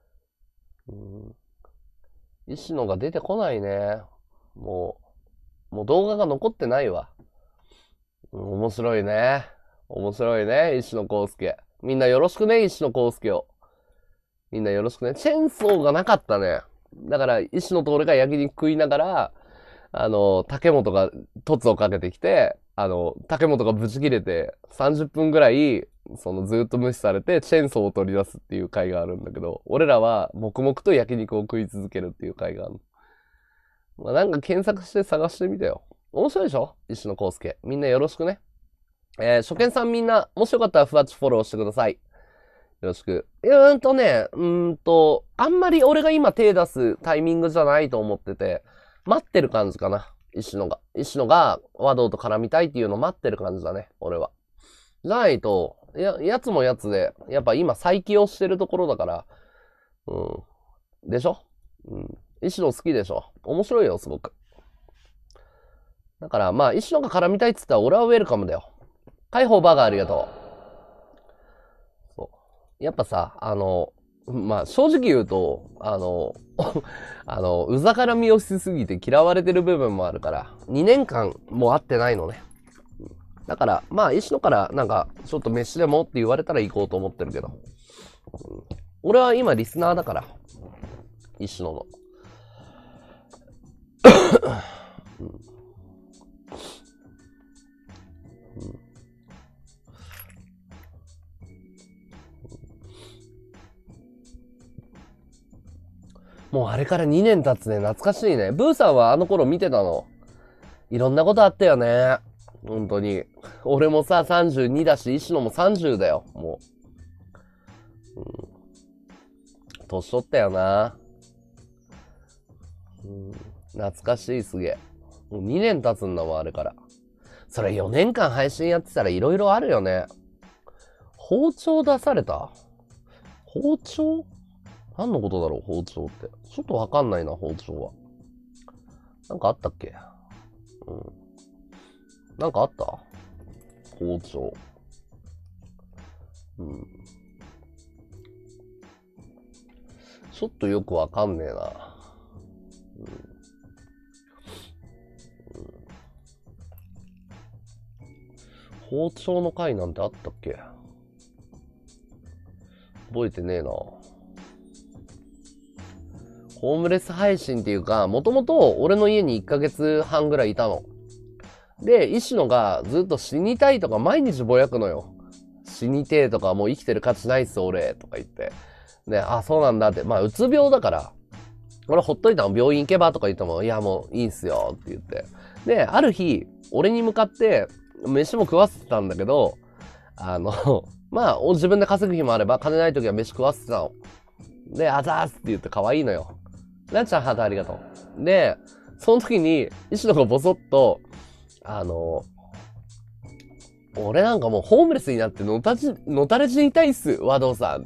石野が出てこないね。もう動画が残ってないわ。面白いね。面白いね、石野康介。みんなよろしくね、石野康介を。みんなよろしくね。チェーンソーがなかったね。だから、石野と俺が焼肉食いながら、竹本が凸をかけてきて、竹本がブチ切れて、30分ぐらい、ずっと無視されて、チェーンソーを取り出すっていう回があるんだけど、俺らは黙々と焼肉を食い続けるっていう回がある。まあ、なんか検索して探してみてよ。面白いでしょ石野康介。みんなよろしくね。初見さんみんな、もしよかったらふわっちフォローしてください。よろしく。あんまり俺が今手出すタイミングじゃないと思ってて、待ってる感じかな。石野が和道と絡みたいっていうのを待ってる感じだね、俺は。じゃないと、やつもやつで、やっぱ今再起をしてるところだから、でしょ石野好きでしょ面白いよ、すごく。だから、まあ、石野が絡みたいっつったら俺はウェルカムだよ。解放バーガーありがとう。そう。やっぱさ、 まあ、正直言うと、うざからみをしすぎて嫌われてる部分もあるから、2年間も会ってないのね。だから、まあ、石野からなんか、ちょっと飯でもって言われたら行こうと思ってるけど。俺は今リスナーだから。石野の。もうあれから2年経つね。懐かしいね。ブーさんはあの頃見てたの。いろんなことあったよね。本当に。俺もさ、32だし、石野も30だよ。もう。年取ったよな。懐かしい、すげえ。もう2年経つんだもん、あれから。それ4年間配信やってたらいろいろあるよね。包丁出された？包丁？何のことだろう、包丁って。ちょっとわかんないな、包丁は。なんかあったっけ？なんかあった？包丁。ちょっとよくわかんねえな。包丁の回なんてあったっけ？覚えてねえな。ホームレス配信っていうか、もともと俺の家に1ヶ月半ぐらいいたの。で、石野がずっと死にたいとか毎日ぼやくのよ。死にてえとかもう生きてる価値ないっす俺とか言って。で、あ、そうなんだって。まあ、うつ病だから。俺ほっといたの病院行けばとか言っても、いやもういいんすよって言って。で、ある日、俺に向かって、飯も食わせてたんだけど、まあ、自分で稼ぐ日もあれば、金ない時は飯食わせてたの。で、あざーすって言って可愛いのよ。なっちゃんハートありがとう。で、その時に、石野がボソッと、俺なんかもうホームレスになってのたれ死にたいっす、和道さんって、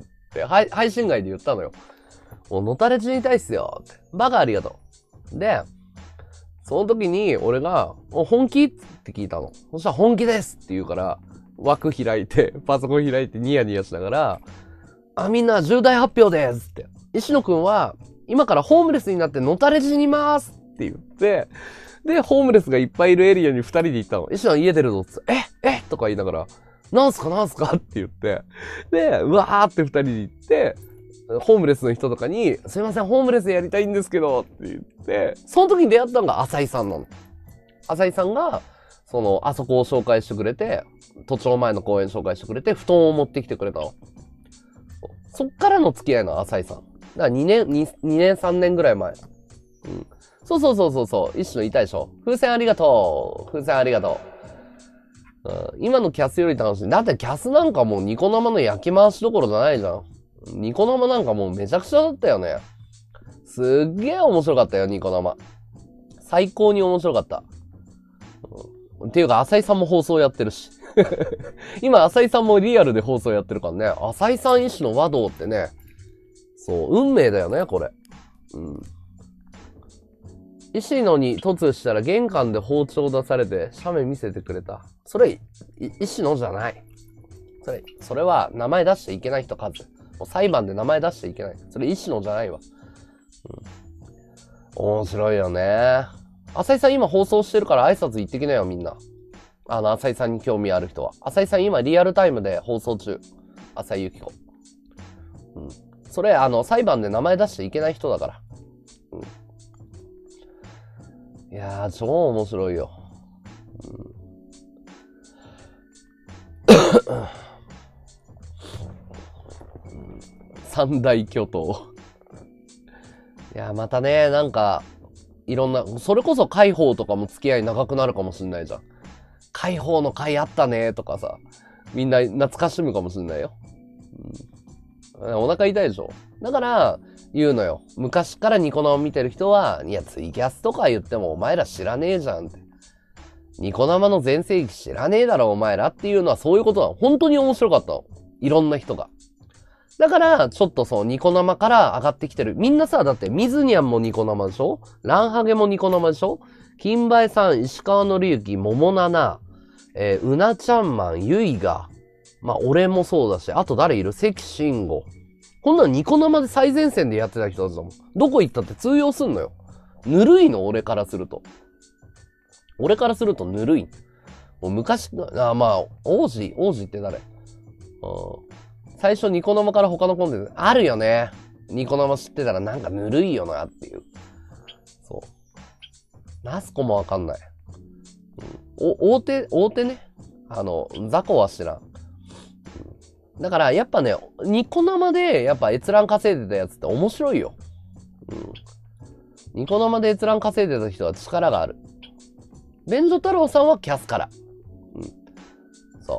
配信外で言ったのよ。もうのたれ死にたいっすよって。バカありがとう。で、その時に俺が、本気って聞いたの。そしたら本気ですって言うから、枠開いて、パソコン開いてニヤニヤしながら、あ、みんな重大発表ですって。石野くんは、今からホームレスになってのたれ死にますって言って、で、ホームレスがいっぱいいるエリアに2人で行ったの。石野家出るぞって、えとか言いながら、なんすかって言って、で、うわーって2人で行って、ホームレスの人とかに、すいません、ホームレスやりたいんですけど、って言って、その時に出会ったのが浅井さんなの。浅井さんが、あそこを紹介してくれて、都庁前の公園紹介してくれて、布団を持ってきてくれたの。そっからの付き合いの浅井さん。だから2年3年ぐらい前。そう。一種のいたでしょ。風船ありがとう。今のキャスより楽しい。だってキャスなんかもうニコ生の焼き回しどころじゃないじゃん。ニコ生なんかもうめちゃくちゃだったよね。すっげえ面白かったよ、ニコ生。最高に面白かった。っていうか、浅井さんも放送やってるし。今、浅井さんもリアルで放送やってるからね。浅井さん一種の和道ってね。そう、運命だよね、これ。石野に突したら玄関で包丁出されて、写メ見せてくれた。それ、石野じゃない。それは名前出しちゃいけない人数。もう裁判で名前出しちゃいけない。それ石野じゃないわ。面白いよね。浅井さん今放送してるから挨拶行ってきなよ、みんな。浅井さんに興味ある人は。浅井さん今リアルタイムで放送中。浅井ゆき子。それ、裁判で名前出しちゃいけない人だから。いやー、超面白いよ。三大巨頭。いやー、またね、なんか、いろんな、それこそ海宝とかも付き合い長くなるかもしんないじゃん。海宝の回あったねとかさ、みんな懐かしむかもしんないよ。お腹痛いでしょ。だから、言うのよ。昔からニコ生見てる人は、いや、ツイキャスとか言ってもお前ら知らねえじゃんって。ニコ生の全盛期知らねえだろお前らっていうのはそういうことなの。本当に面白かったの。いろんな人が。だから、ちょっとそう、ニコ生から上がってきてる。みんなさ、だって、ミズニャンもニコ生でしょ？ランハゲもニコ生でしょ？金梅さん、石川のりゆき、桃七、うなちゃんマン、ゆいが、まあ、俺もそうだし、あと誰いる？関慎吾。 こんなのニコ生で最前線でやってた人たちだもん。どこ行ったって通用すんのよ。ぬるいの、俺からすると。俺からするとぬるい。もう昔、まあ、王子って誰？最初ニコ生から他のコンテンツ、あるよね。ニコ生知ってたらなんかぬるいよなっていう。そう。ナスコもわかんない。大手ね。ザコは知らん。だから、やっぱね、ニコ生で、やっぱ閲覧稼いでたやつって面白いよ。ニコ生で閲覧稼いでた人は力がある。便所太郎さんはキャスから。そう。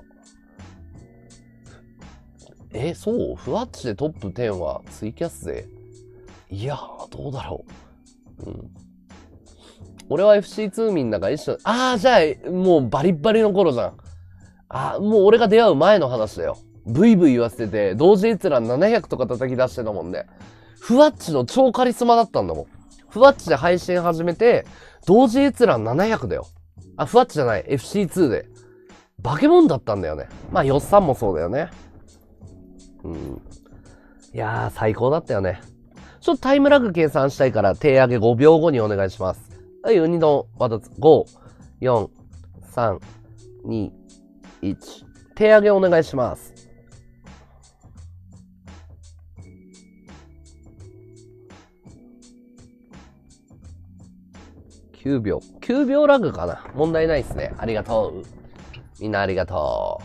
そうふわっちでトップ10はツイキャス勢？いやー、どうだろう。俺は FC2 民だから一緒。じゃあ、もうバリッバリの頃じゃん。もう俺が出会う前の話だよ。ブイブイ言わせてて、同時閲覧700とか叩き出してたもんね。ふわっちの超カリスマだったんだもん。ふわっちで配信始めて、同時閲覧700だよ。ふわっちじゃない、FC2 で。化け物だったんだよね。まあ、よっさんもそうだよね。いやー、最高だったよね。ちょっとタイムラグ計算したいから手上げ5秒後にお願いします。はい、ウニ丼、わたつ、5、4、3、2、1。手上げお願いします。9秒。9秒ラグかな。問題ないですね。ありがとう。みんなありがと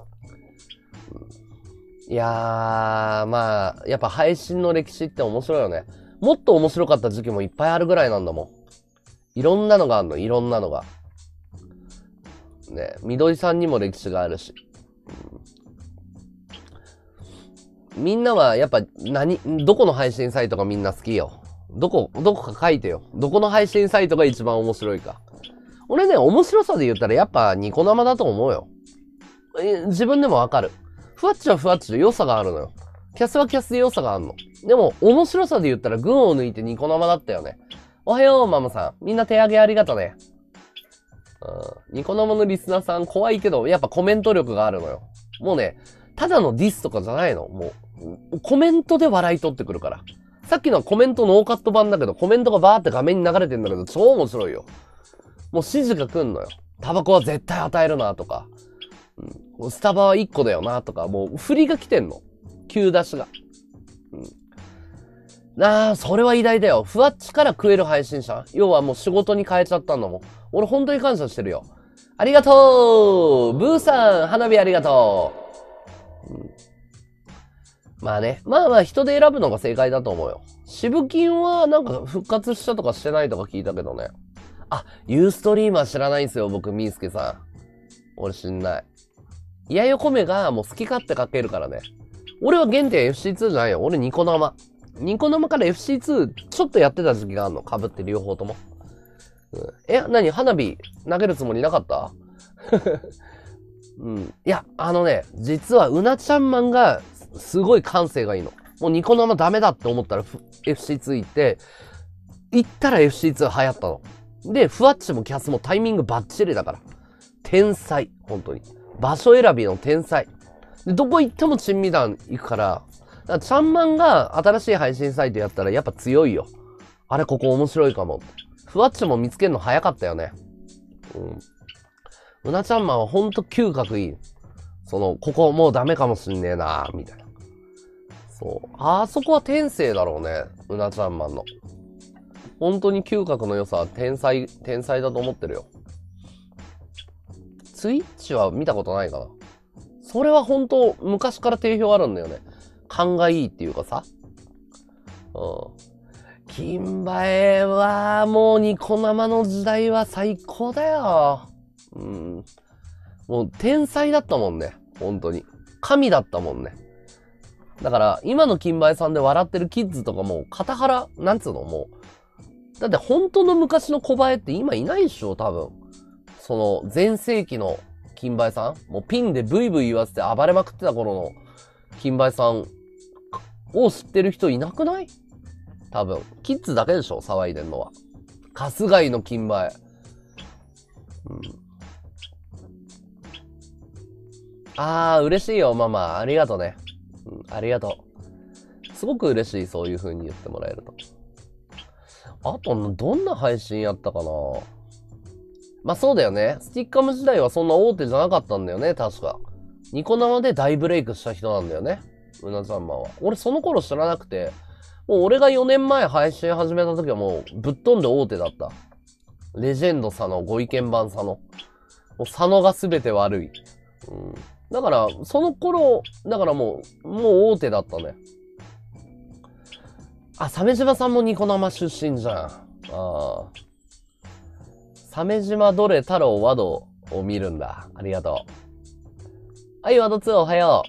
う。いやー、まあ、やっぱ配信の歴史って面白いよね。もっと面白かった時期もいっぱいあるぐらいなんだもん。いろんなのがあるの、いろんなのが。ね、みどりさんにも歴史があるし。みんなはやっぱどこの配信サイトがみんな好きよ。どこか書いてよ。どこの配信サイトが一番面白いか。俺ね、面白さで言ったらやっぱニコ生だと思うよ。自分でもわかる。ふわっちはふわっちで良さがあるのよ。キャスはキャスで良さがあるの。でも、面白さで言ったら群を抜いてニコ生だったよね。おはよう、ママさん。みんな手挙げありがとね。ニコ生のリスナーさん怖いけど、やっぱコメント力があるのよ。もうね、ただのディスとかじゃないの。もう、コメントで笑い取ってくるから。さっきのコメントノーカット版だけど、コメントがバーって画面に流れてんだけど、超面白いよ。もう指示が来んのよ。タバコは絶対与えるなとか、スタバは1個だよなとか、もう振りが来てんの。急出しが。それは偉大だよ。ふわっちから食える配信者。要はもう仕事に変えちゃったんだもん。俺本当に感謝してるよ。ありがとうブーさん花火ありがとう、まあね。まあ人で選ぶのが正解だと思うよ。渋金はなんか復活したとかしてないとか聞いたけどね。ユーストリーマー知らないんすよ、僕、みーすけさん。俺知んない。いやよこめがもう好き勝手書けるからね。俺は原点 FC2 じゃないよ。俺ニコ生。ニコ生から FC2 ちょっとやってた時期があるの。被って両方とも。何花火投げるつもりなかったいや、実はうなちゃんマンがすごい感性がいいの。もうニコ生ダメだって思ったら FC2 行ったら FC2 流行ったの。で、ふわっちもキャスもタイミングバッチリだから。天才。本当に。場所選びの天才。で、どこ行っても珍味団行くから、ちゃんまんが新しい配信サイトやったらやっぱ強いよ。あれ、ここ面白いかも。ふわっちも見つけるの早かったよね。うなちゃんマンはほんと嗅覚いい。ここもうダメかもしんねえなみたいな。そう。あそこは天性だろうね。うなちゃんマンの。本当に嗅覚の良さは天才だと思ってるよ。ツイッチは見たことないかな。それは本当昔から定評あるんだよね。勘がいいっていうかさ。金映えはもうニコ生の時代は最高だよ。もう天才だったもんね。本当に。神だったもんね。だから今の金映えさんで笑ってるキッズとかも肩腹、なんつうのもう。だって本当の昔の小映えって今いないでしょ多分。前世紀の金映えさんもうピンでブイブイ言わせて暴れまくってた頃の金映えさんを知ってる人いなくない？多分。キッズだけでしょ騒いでんのは。春日井の金映え。嬉しいよ、ママ。ありがとね。ありがとう。 すごく嬉しい、そういう風に言ってもらえると。あと、どんな配信やったかな。まあそうだよね。スティッカム時代はそんな大手じゃなかったんだよね、確か。ニコ生で大ブレイクした人なんだよね。うなちゃんまんは。俺その頃知らなくて、もう俺が4年前配信始めた時はもうぶっ飛んで大手だった。レジェンド佐野、ご意見番佐野。もう佐野が全て悪い。だから、その頃、だからもう大手だったね。あ、鮫島さんもニコ生出身じゃん。ああ。鮫島どれ太郎和道を見るんだ。ありがとう。はい、和道2おはよ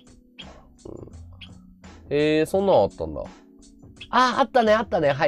う。そんなんあったんだ。あったね、あったね。はい。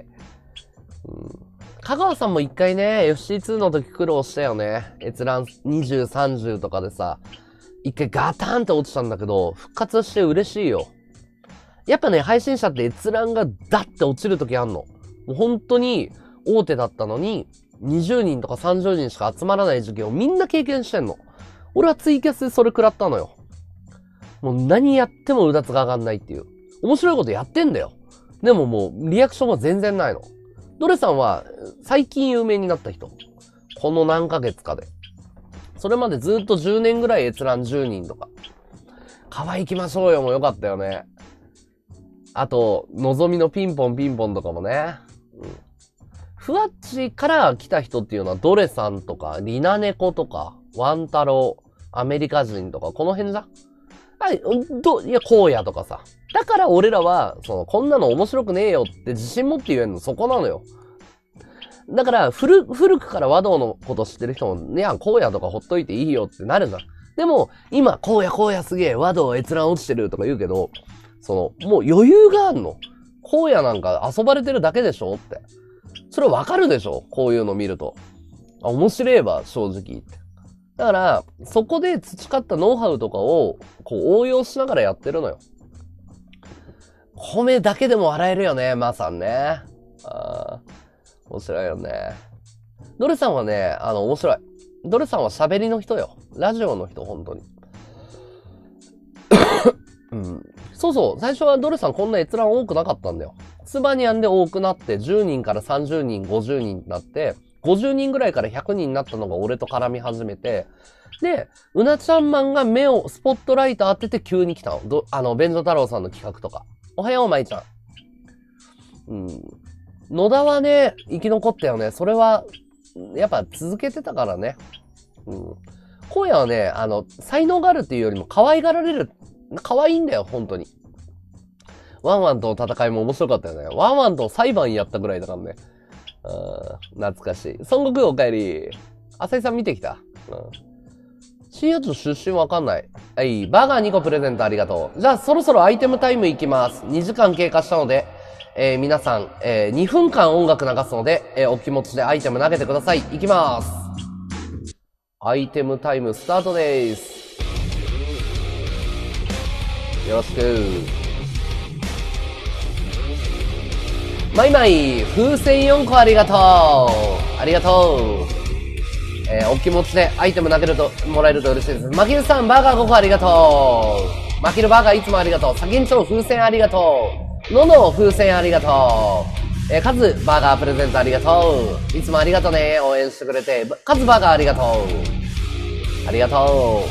香川さんも一回ね、FC2 の時苦労したよね。閲覧20、30とかでさ、一回ガタンって落ちたんだけど、復活して嬉しいよ。やっぱね、配信者って閲覧がダッて落ちる時あんの。もう本当に大手だったのに、20人とか30人しか集まらない時期をみんな経験してんの。俺はツイキャスでそれ食らったのよ。もう何やってもうだつが上がんないっていう。面白いことやってんだよ。でももうリアクションは全然ないの。ドレさんは最近有名になった人。この何ヶ月かで。それまでずっと10年ぐらい閲覧10人とか。川行きましょうよもよかったよね。あと、のぞみのピンポンピンポンとかもね。ふわっちから来た人っていうのはドレさんとか、リナネコとか、ワンタロウ、アメリカ人とか、この辺じゃん。はい、いや、荒野とかさ。だから俺らは、こんなの面白くねえよって自信持って言えんの、そこなのよ。だから、古くから和道のこと知ってる人も、いや、荒野とかほっといていいよってなるじゃん。でも、今、荒野すげえ、和道閲覧落ちてるとか言うけど、もう余裕があんの。荒野なんか遊ばれてるだけでしょって。それわかるでしょこういうの見ると。面白いわ、正直言って。だから、そこで培ったノウハウとかを、応用しながらやってるのよ。米だけでも笑えるよね、まさんね。面白いよね。ドレさんはね、面白い。ドレさんは喋りの人よ。ラジオの人、本当に。そう、最初はドレさんこんな閲覧多くなかったんだよ。スバニャンで多くなって、10人から30人、50人になって、50人ぐらいから100人になったのが俺と絡み始めて、で、うなちゃんマンが目を、スポットライト当てて急に来たの。便所太郎さんの企画とか。おはよう、まいちゃん。野田はね、生き残ったよね。それは、やっぱ続けてたからね。荒野はね、才能があるっていうよりも可愛がられる。可愛いんだよ、本当に。ワンワンとの戦いも面白かったよね。ワンワンと裁判やったぐらいだからね。懐かしい。孫悟空お帰り。浅井さん見てきた。新八出身わかんない。はい。バーガー2個プレゼントありがとう。じゃあそろそろアイテムタイムいきます。2時間経過したので、皆さん、2分間音楽流すので、お気持ちでアイテム投げてください。いきます。アイテムタイムスタートです。よろしく。マイマイ、風船4個ありがとう。ありがとう。お気持ちでアイテム投げると、もらえると嬉しいです。マキルさん、バーガー5個ありがとう。マキルバーガーいつもありがとう。先んちょ風船ありがとう。のの風船ありがとう。カズバーガープレゼントありがとう。いつもありがとうね。応援してくれて。カズバーガーありがとう。ありがと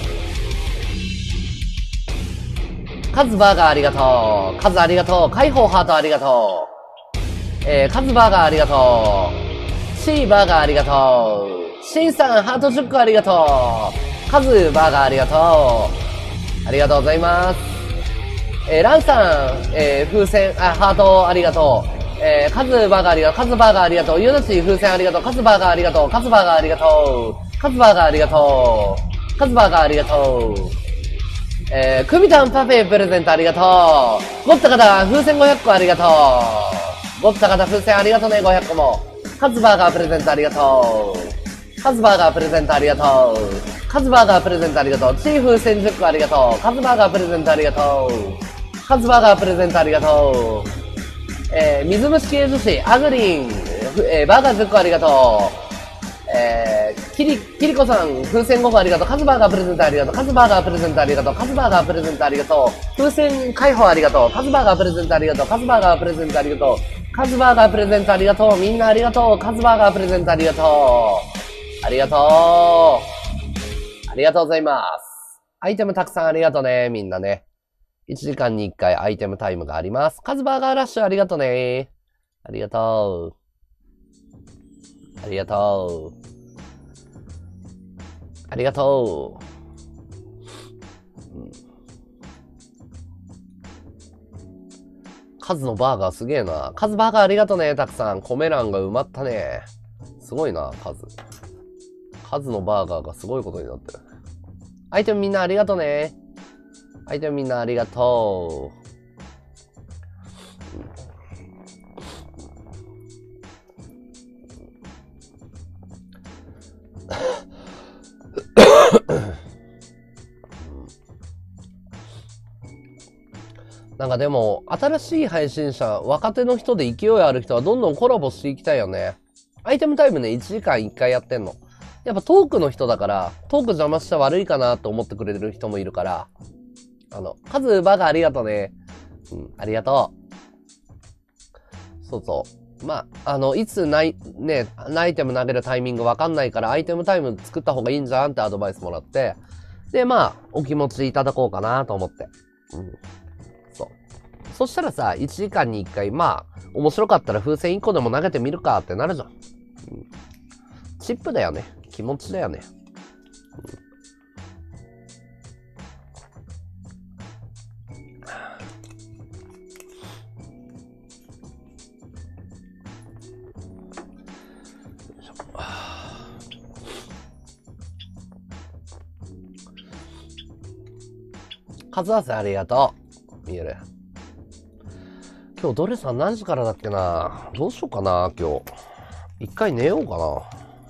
う。カズバーガーありがとう。カズありがとう。解放ハートありがとう。カズバーガーありがとう。シーバーガーありがとう。シンさんハート10個ありがとう。カズバーガーありがとう。ありがとうございます。ランさん、風船、ハートありがとう。カズバーガーありがとう。カズバーガーありがとう。ユナチ風船ありがとう。カズバーガーありがとう。カズバーガーありがとう。カズバーガーありがとう。カズバーガーありがとう。クミタンパフェプレゼントありがとう。ゴッタ方、風船500個ありがとう。ゴッタ方、風船ありがとうね、500個も。カズバーガープレゼントありがとう。カズバーガープレゼントありがとう。カズバーガープレゼントありがとう。チー風船10個ありがとう。カズバーガープレゼントありがとう。カズバーガープレゼントありがとう。水虫系女子、アグリン、バーガー10個ありがとキリコさん、風船5個ありがとう。カズバーガープレゼントありがとう。カズバーガープレゼントありがとう。カズバーガープレゼントありがとう。風船解放ありがとう。カズバーガープレゼントありがとう。カズバーガープレゼントありがとう。カズバーガープレゼントありがとう。みんなありがとう。カズバーガープレゼントありがとう。ありがとう。ありがとうございます。アイテムたくさんありがとうね、みんなね。1時間に1回アイテムタイムがあります。カズバーガーラッシュありがとうね。ありがとう。ありがとう。ありがとう。カズのバーガーすげえな。カズバーガーありがとね、たくさん。米欄が埋まったね。すごいな、カズ。カズのバーガーがすごいことになってる。アイテムみんなありがとね。アイテムみんなありがとう。なんかでも、新しい配信者、若手の人で勢いある人はどんどんコラボしていきたいよね。アイテムタイムね、1時間1回やってんの。やっぱトークの人だから、トーク邪魔しちゃ悪いかなと思ってくれる人もいるから、カズバーガーありがとうね。ありがとう。そうそう。まあ、いつアイテム投げるタイミングわかんないから、アイテムタイム作った方がいいんじゃんってアドバイスもらって、で、まあ、お気持ちいただこうかなと思って。そう。そしたらさ、1時間に1回、まあ、面白かったら風船1個でも投げてみるかってなるじゃん。チップだよね。気持ちだよね。カズハセありがとう。見える。今日ドレさん何時からだっけな。どうしようかな、今日。一回寝ようかな。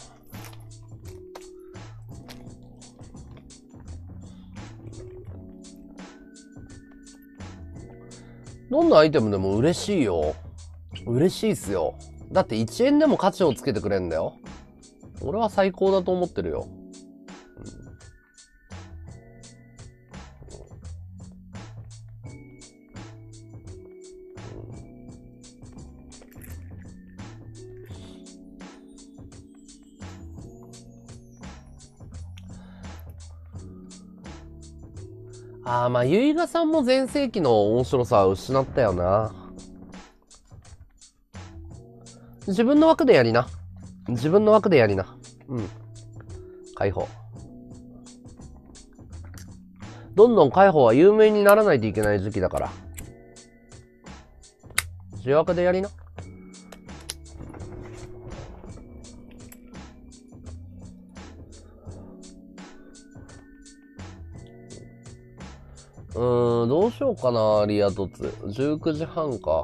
どんなアイテムでも嬉しいよ。嬉しいっすよ。だって1円でも価値をつけてくれんだよ。俺は最高だと思ってるよ。まあ、ゆいがさんも全盛期の面白さを失ったよな。自分の枠でやりな。自分の枠でやりな。解放。どんどん解放は有名にならないといけない時期だから。自枠でやりな。どうしようかな、リア凸。19時半か。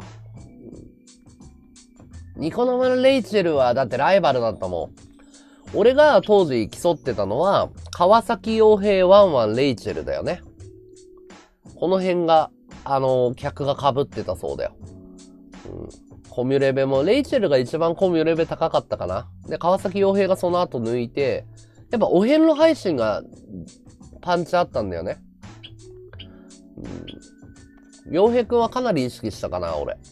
ニコ生のレイチェルはだってライバルだったもん。俺が当時競ってたのは、川崎洋平ワンワンレイチェルだよね。この辺が、客が被ってたそうだよ。コミュレベも、レイチェルが一番コミュレベ高かったかな。で、川崎洋平がその後抜いて、やっぱお遍路配信がパンチあったんだよね。洋平くんはかなり意識したかな、俺。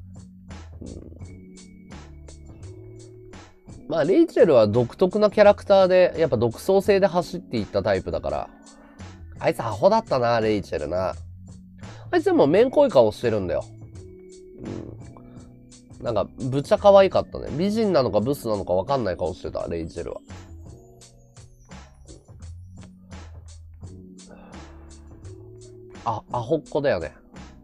まあ、レイチェルは独特なキャラクターで、やっぱ独創性で走っていったタイプだから。あいつアホだったな、レイチェルな。あいつでもめんこい顔してるんだよ。なんか、ぶっちゃ可愛かったね。美人なのかブスなのかわかんない顔してた、レイチェルは。アホっ子だよね。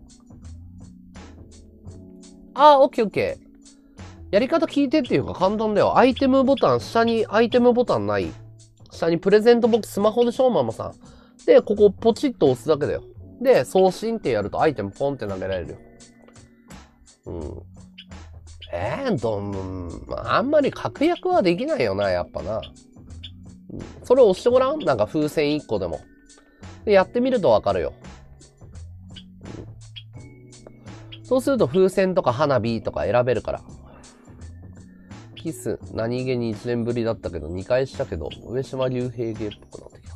オッケーオッケー。やり方聞いてっていうか簡単だよ。アイテムボタン、下にアイテムボタンない。下にプレゼントボックス、スマホでしょ、ママさん。で、ここポチッと押すだけだよ。で、送信ってやるとアイテムポンって投げられるよ。あんまり確約はできないよな、やっぱな。それ押してごらん。なんか風船1個でも。で、やってみるとわかるよ。そうすると風船とか花火とか選べるから。 キス、何気に1年ぶりだったけど、2回したけど、上島竜兵芸っぽくなってきた。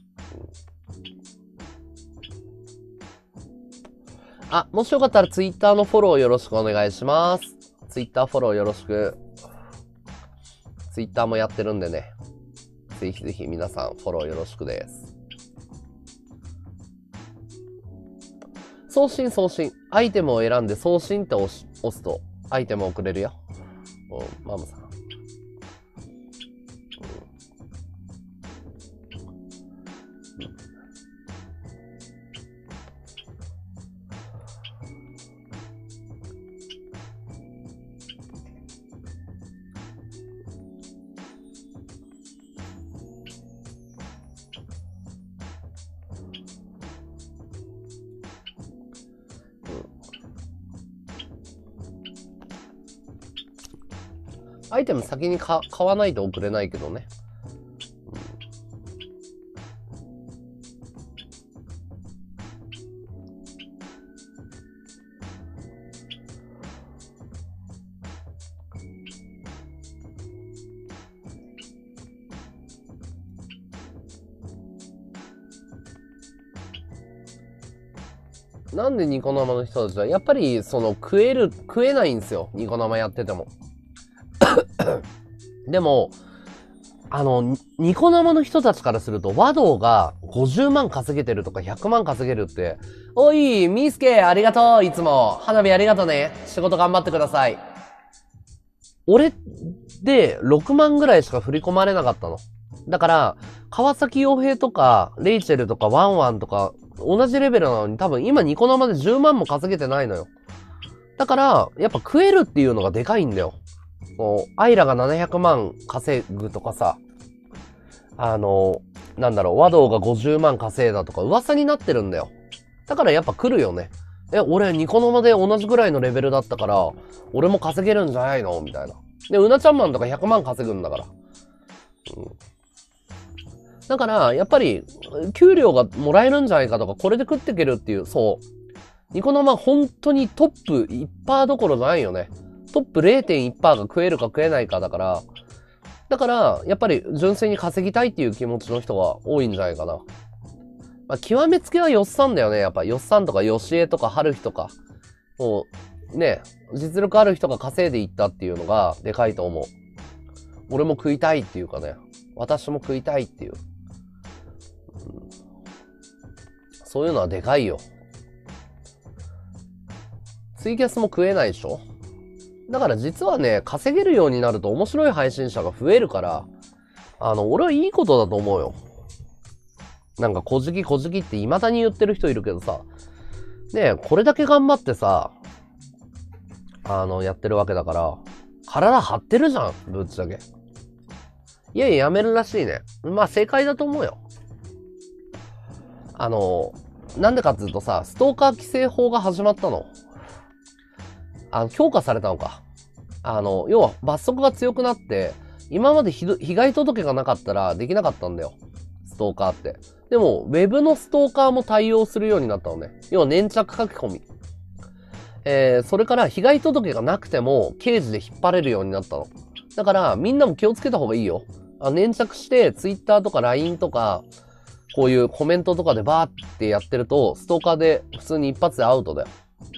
あ、もしよかったらツイッターのフォローよろしくお願いします。ツイッターフォローよろしく。ツイッターもやってるんでね。ぜひぜひ皆さんフォローよろしくです。送信送信。アイテムを選んで送信って押すとアイテムをくれるよ。マムさん。アイテム先に買わないと送れないけどね。なんでニコ生の人たちは、やっぱり食えないんですよ。ニコ生やってても。でも、ニコ生の人たちからすると、和道が50万稼げてるとか100万稼げるって、おい、ミースケありがとう、いつも。花火ありがとうね。仕事頑張ってください。俺で6万ぐらいしか振り込まれなかったの。だから、川崎洋平とか、レイチェルとか、ワンワンとか、同じレベルなのに多分今ニコ生で10万も稼げてないのよ。だから、やっぱ食えるっていうのがでかいんだよ。アイラが700万稼ぐとかさ、和道が50万稼いだとか噂になってるんだよ。だからやっぱ来るよね。俺ニコ生で同じぐらいのレベルだったから、俺も稼げるんじゃないのみたいな。で、うなちゃんマンとか100万稼ぐんだから。だから、やっぱり、給料がもらえるんじゃないかとか、これで食っていけるっていう、そう。ニコ生本当にトップ 1% どころじゃないよね。トップ 0.1% が食えるか食えないかだから、やっぱり純粋に稼ぎたいっていう気持ちの人が多いんじゃないかな。まあ、極めつけはヨッサンだよね。やっぱヨッサンとかヨシエとかハルヒとか、もう、ね、実力ある人が稼いでいったっていうのがでかいと思う。俺も食いたいっていうかね、私も食いたいっていう。そういうのはでかいよ。ツイキャスも食えないでしょ？だから実はね、稼げるようになると面白い配信者が増えるから、俺はいいことだと思うよ。なんか、小じきって未だに言ってる人いるけどさ、ねえ、これだけ頑張ってさ、やってるわけだから、体張ってるじゃん、ぶっちゃけ。いやいや、やめるらしいね。まあ、正解だと思うよ。なんでかっていうとさ、ストーカー規制法が始まったの。評価されたのか。要は罰則が強くなって、今まで被害届がなかったらできなかったんだよ。ストーカーって。でも、ウェブのストーカーも対応するようになったのね。要は粘着書き込み。それから被害届がなくても刑事で引っ張れるようになったの。だからみんなも気をつけた方がいいよ。粘着してツイッターとか LINE とかこういうコメントとかでバーってやってるとストーカーで普通に一発でアウトだよ。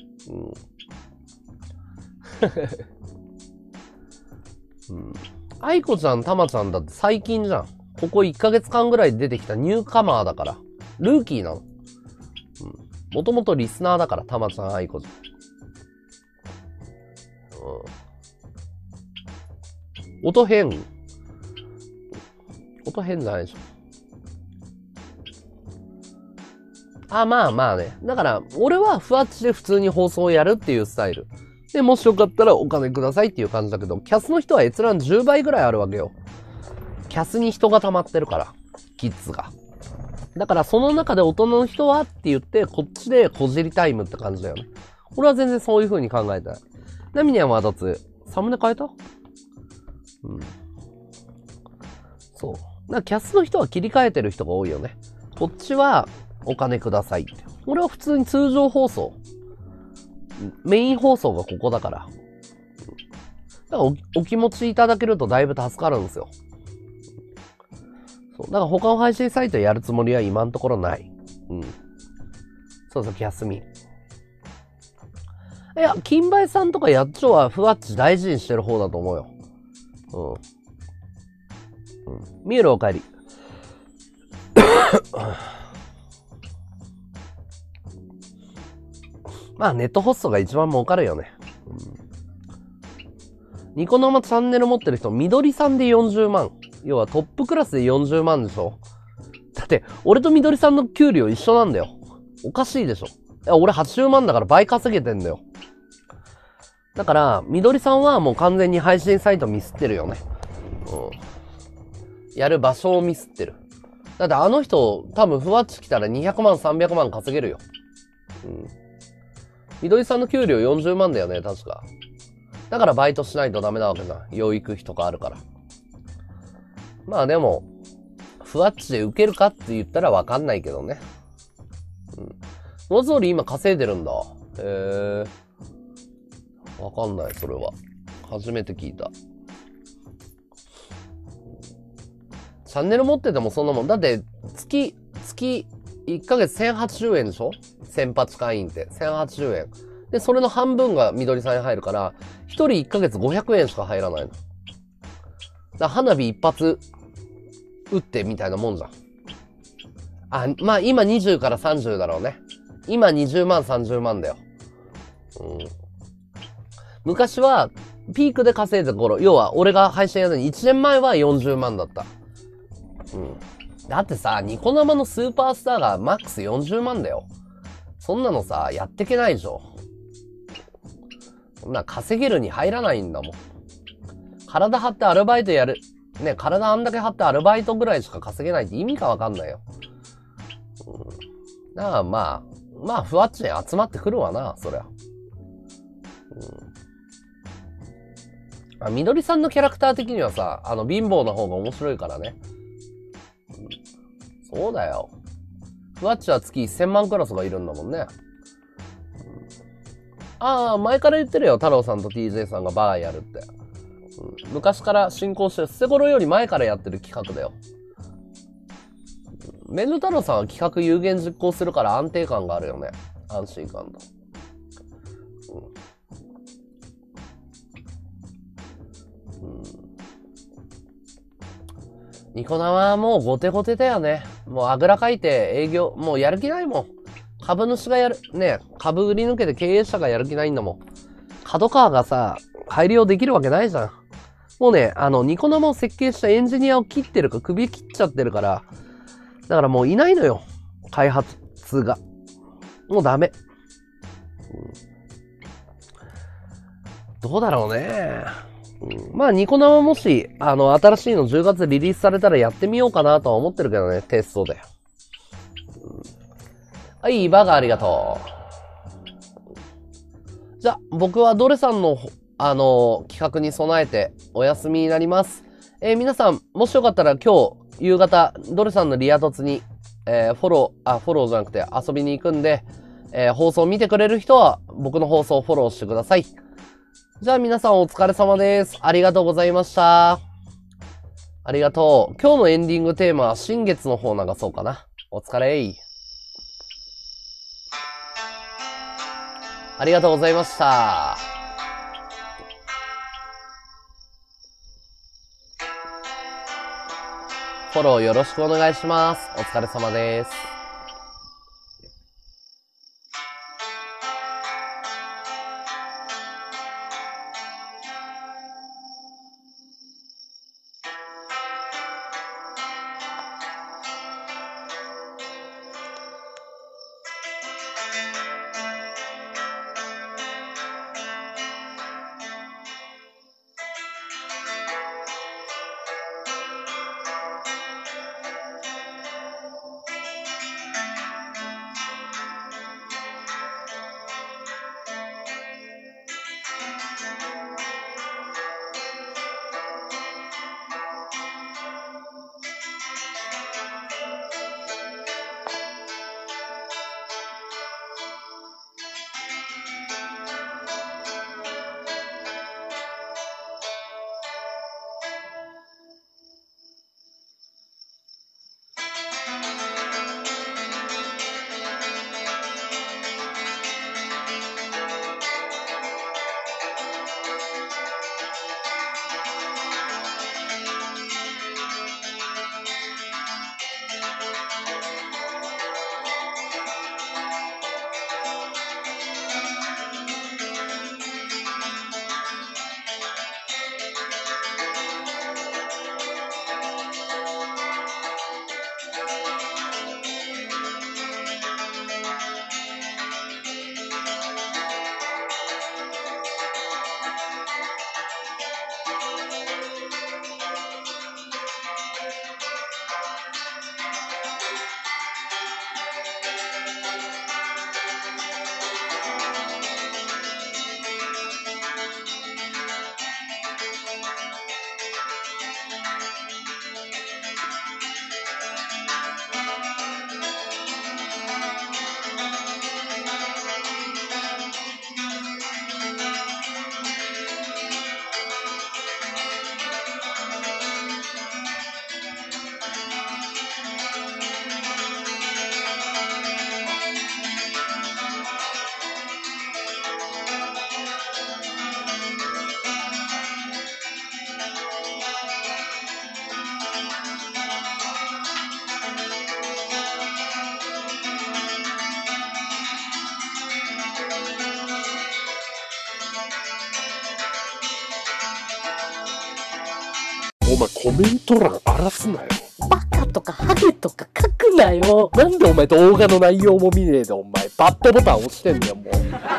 愛子ちゃん、たまちゃんだって最近じゃん。ここ1ヶ月間ぐらい出てきたニューカマーだから。ルーキーなの。もともとリスナーだから、たまちゃん、愛子ちゃん。音変じゃないでしょ。まあね。だから、俺はふわっちで普通に放送をやるっていうスタイル。で、もしよかったらお金くださいっていう感じだけど、キャスの人は閲覧10倍ぐらいあるわけよ。キャスに人が溜まってるから、キッズが。だからその中で大人の人はって言って、こっちでこじりタイムって感じだよね。俺は全然そういう風に考えたい。ナミニャンはだってサムネ変えた？そう。だからキャスの人は切り替えてる人が多いよね。こっちはお金くださいって。俺は普通に通常放送。メイン放送がここだから。 だからお気持ちいただけるとだいぶ助かるんですよ。そう。だから他の配信サイトやるつもりは今のところない。うん。そうそう、キャスミ。いや、金梅さんとかやっちょはふわっち大事にしてる方だと思うよ。うん。うん。見えるお帰り。まあネットホストが一番儲かるよね。うん、ニコ生チャンネル持ってる人、緑さんで40万。要はトップクラスで40万でしょ。だって、俺と緑さんの給料一緒なんだよ。おかしいでしょ。いや、俺80万だから倍稼げてんだよ。だから、緑さんはもう完全に配信サイトミスってるよね。うん。やる場所をミスってる。だってあの人、多分ふわっち来たら200万、300万稼げるよ。うん。緑さんの給料40万だよね、確か。だからバイトしないとダメなわけじゃん。養育費とかあるから。まあでも、ふわっちで受けるかって言ったらわかんないけどね。うん。のぞり今稼いでるんだ。へえ。わかんない、それは。初めて聞いた。チャンネル持っててもそんなもん。だって、月1ヶ月1080円でしょ？ 1008 会員って。1080円。で、それの半分が緑さんに入るから、1人1ヶ月500円しか入らないの。だから花火一発打ってみたいなもんじゃん。あ、まあ今20から30だろうね。今20万、30万だよ。うん。昔は、ピークで稼いだ頃、要は俺が配信やるのに1年前は40万だった。うん。だってさ、ニコ生のスーパースターがマックス40万だよ。そんなのさ、やってけないでしょ。そんな稼げるに入らないんだもん。体張ってアルバイトやる。ね、体あんだけ張ってアルバイトぐらいしか稼げないって意味かわかんないよ。うん。だからまあ、ふわっちに集まってくるわな、そりゃ。うん。みどりさんのキャラクター的にはさ、貧乏な方が面白いからね。うん、そうだよ。ふわっちは月1000万クラスがいるんだもんね。うん、ああ、前から言ってるよ。太郎さんと TJ さんがバーやるって。うん、昔から進行してる。捨て頃より前からやってる企画だよ。メンヌ太郎さんは企画有言実行するから安定感があるよね。安心感だ。ニコ生はもうゴテゴテだよね。もうあぐらかいて営業、もうやる気ないもん。株主がやる、ね、株売り抜けて経営者がやる気ないんだもん。角川がさ、改良できるわけないじゃん。もうね、ニコ生を設計したエンジニアを切ってるか、首切っちゃってるから、だからもういないのよ。開発が。もうダメ。どうだろうね。まあ、ニコ生もし、新しいの10月リリースされたらやってみようかなとは思ってるけどね、テストで。はい、バーガーありがとう。じゃあ、僕はドレさんの、企画に備えてお休みになります。皆さん、もしよかったら今日、夕方、ドレさんのリア突に、フォローじゃなくて遊びに行くんで、放送見てくれる人は、僕の放送をフォローしてください。じゃあ皆さんお疲れ様です。ありがとうございました。ありがとう。今日のエンディングテーマは新月の方流そうかな。お疲れ。ありがとうございました。フォローよろしくお願いします。お疲れ様です。 お前コメント欄荒らすなよ。 バカとかハゲとか書くなよ。なんでお前動画の内容も見ねえでお前バッドボタン押してんねんもう。